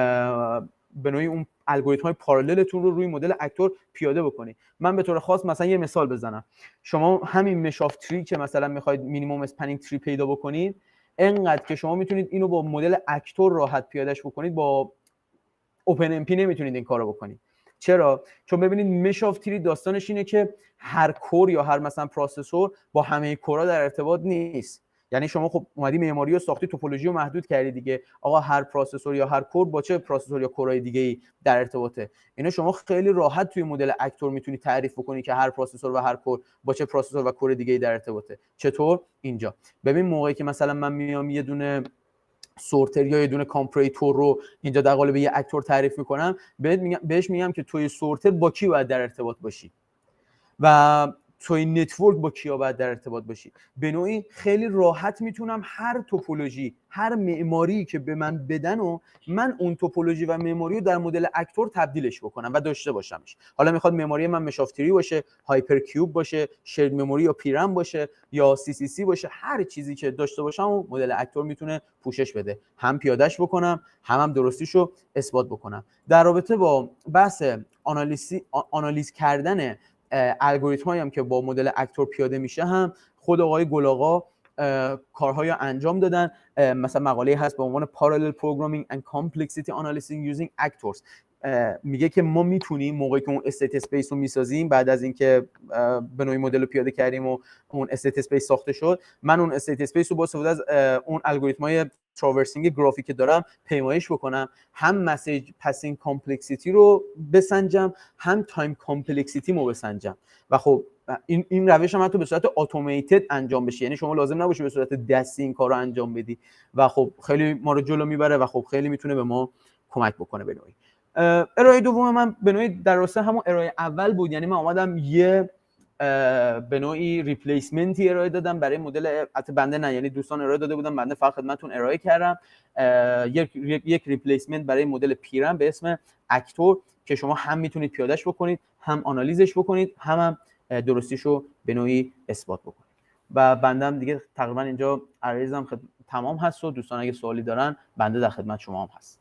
به نوعی اون الگوریتم‌های پاراللتون رو روی مدل اکتور پیاده بکنید. من به طور خاص مثلا یه مثال بزنم، شما همین مش آف تری که مثلا میخواید مینیمم اسپنینگ تری پیدا بکنید، انقدر که شما میتونید اینو با مدل اکتور راحت پیادهش بکنید، با اوپن ام پی نمیتونید این کارو بکنید. چرا؟ چون ببینید مش آف تری داستانش اینه که هر کور یا هر مثلا پروسسور با همه کورا در ارتباط نیست. یعنی شما خب اومدی معماری رو ساختی، توپولوژی رو محدود کردی دیگه، آقا هر پروسسور یا هر کور با چه پروسسور یا کورای دیگه‌ای در ارتباطه. اینو شما خیلی راحت توی مدل اکتور میتونی تعریف بکنی که هر پروسسور و هر کور با چه پروسسور و کور دیگه‌ای در ارتباطه. چطور؟ اینجا ببین موقعی که مثلا من میام یه دونه سورتر یا یه دونه کامپریتور رو اینجا در قالب یه اکتور تعریف میکنم، بهش میگم که توی سورتر با کی باید در ارتباط باشی و توی نتورک با کیا باید در ارتباط باشی. به نوعی خیلی راحت میتونم هر توپولوژی، هر معماری که به من بدن و من اون توپولوژی و معماری رو در مدل اکتور تبدیلش بکنم و داشته باشمش. حالا میخواد معماری من مش آف تری باشه، هایپرکیوب باشه، شیرد مموری یا پیرم باشه یا سی سی سی باشه، هر چیزی که داشته باشم و مدل اکتور میتونه پوشش بده، هم پیادهش بکنم هم درستیشو اثبات بکنم. در رابطه با بحث آنالیز کردن الگوریتمایی هم که با مدل اکتور پیاده میشه هم خود آقای گلاغا کارهای انجام دادن. مثلا مقاله هست به عنوان Parallel Programming and Complexity Analysis Using Actors، میگه که ما میتونیم موقعی که اون استیت اسپیس رو میسازیم، بعد از اینکه به نوعی مدل رو پیاده کردیم و اون استیت اسپیس ساخته شد، من اون استیت اسپیس رو با استفاده از اون الگوریتم‌های تراورسینگ گرافیک دارم پیمایش بکنم، هم مسیج پاسینگ کامپلکسیتی رو بسنجم، هم تایم کامپلکسیتی رو بسنجم. و خب این روش هم حتی به صورت اتوماتد انجام بشه، یعنی شما لازم نباشه به صورت دستی این کار رو انجام بدی و خب خیلی ما رو جلو میبره و خب خیلی میتونه به ما کمک بکنه به نوعی. ارائه دوم من به نوعی در راسته همون ارائه اول بود، یعنی من اومدم یه به نوعی ریپلیسمنتی ارائه دادم برای مدل، البته بنده نه، یعنی دوستان ارائه داده بودم، بنده فقط خدمتتون ارائه کردم یک ریپلیسمنت برای مدل پیرم به اسم اکتور که شما هم میتونید پیادهش بکنید، هم آنالیزش بکنید، هم درستیشو به نوعی اثبات بکنید. و بنده دیگه تقریبا اینجا عرضم تمام هست و دوستان اگه سوالی دارن بنده در خدمت شما هم هست.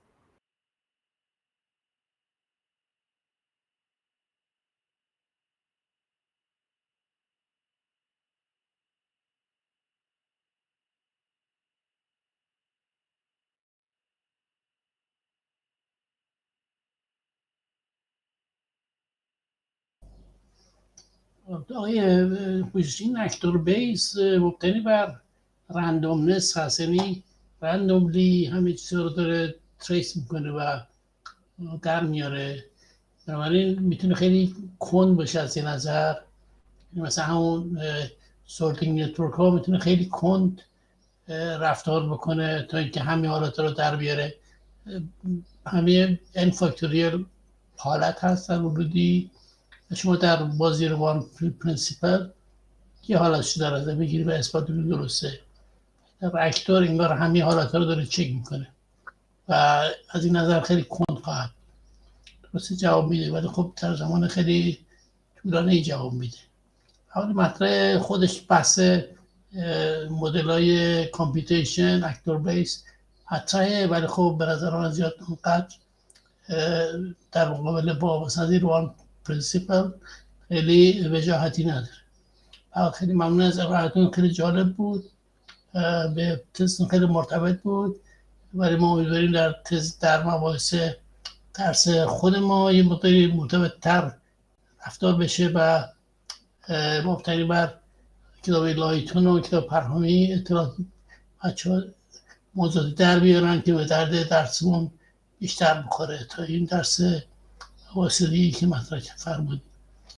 آقای خوشچین اکتور بیس مبتنی بر رندومنس هست، یعنی رندوملی همه چیز رو داره تریس میکنه و در میاره، بنابراین میتونه خیلی کند باشه از این نظر. مثلا همون سورتینگ نتورک ها میتونه خیلی کند رفتار بکنه تا اینکه همه حالات رو در بیاره. همه n فاکتوریال حالت هستن ورودی، شما در بازی روان پرینسیپل یه حالتش در نظر بگیری و اثبات کنی درسته. در اکتور انگار همه حالات رو داره چک میکنه و از این نظر خیلی کند خواهد درسته جواب میده، ولی خب در زمان خیلی طولانی جواب میده. حالا مطرح خودش بحث مدل های کامپیوتیشن اکتور بیس مطرحه، ولی خب به نظر من زیاد اونقدر در مقابل با مثلا روان پرینسیپل خیلی وجاهتی نداره. خیلی ممنون از ارائهتون، خیلی جالب بود، به تزتون خیلی مرتبط بود، ولی ما امیدواریم در تز در مباحث درس خود ما یه مقداری مرتبط تر رفتار بشه و مبتنی بر کتاب لایتون و کتاب پرهامی اطلاعات بچه‌ها موضوعات در بیارن که به درد درسمون بیشتر بخوره تا این درس واسطه‌ای که مطرح فرمودید.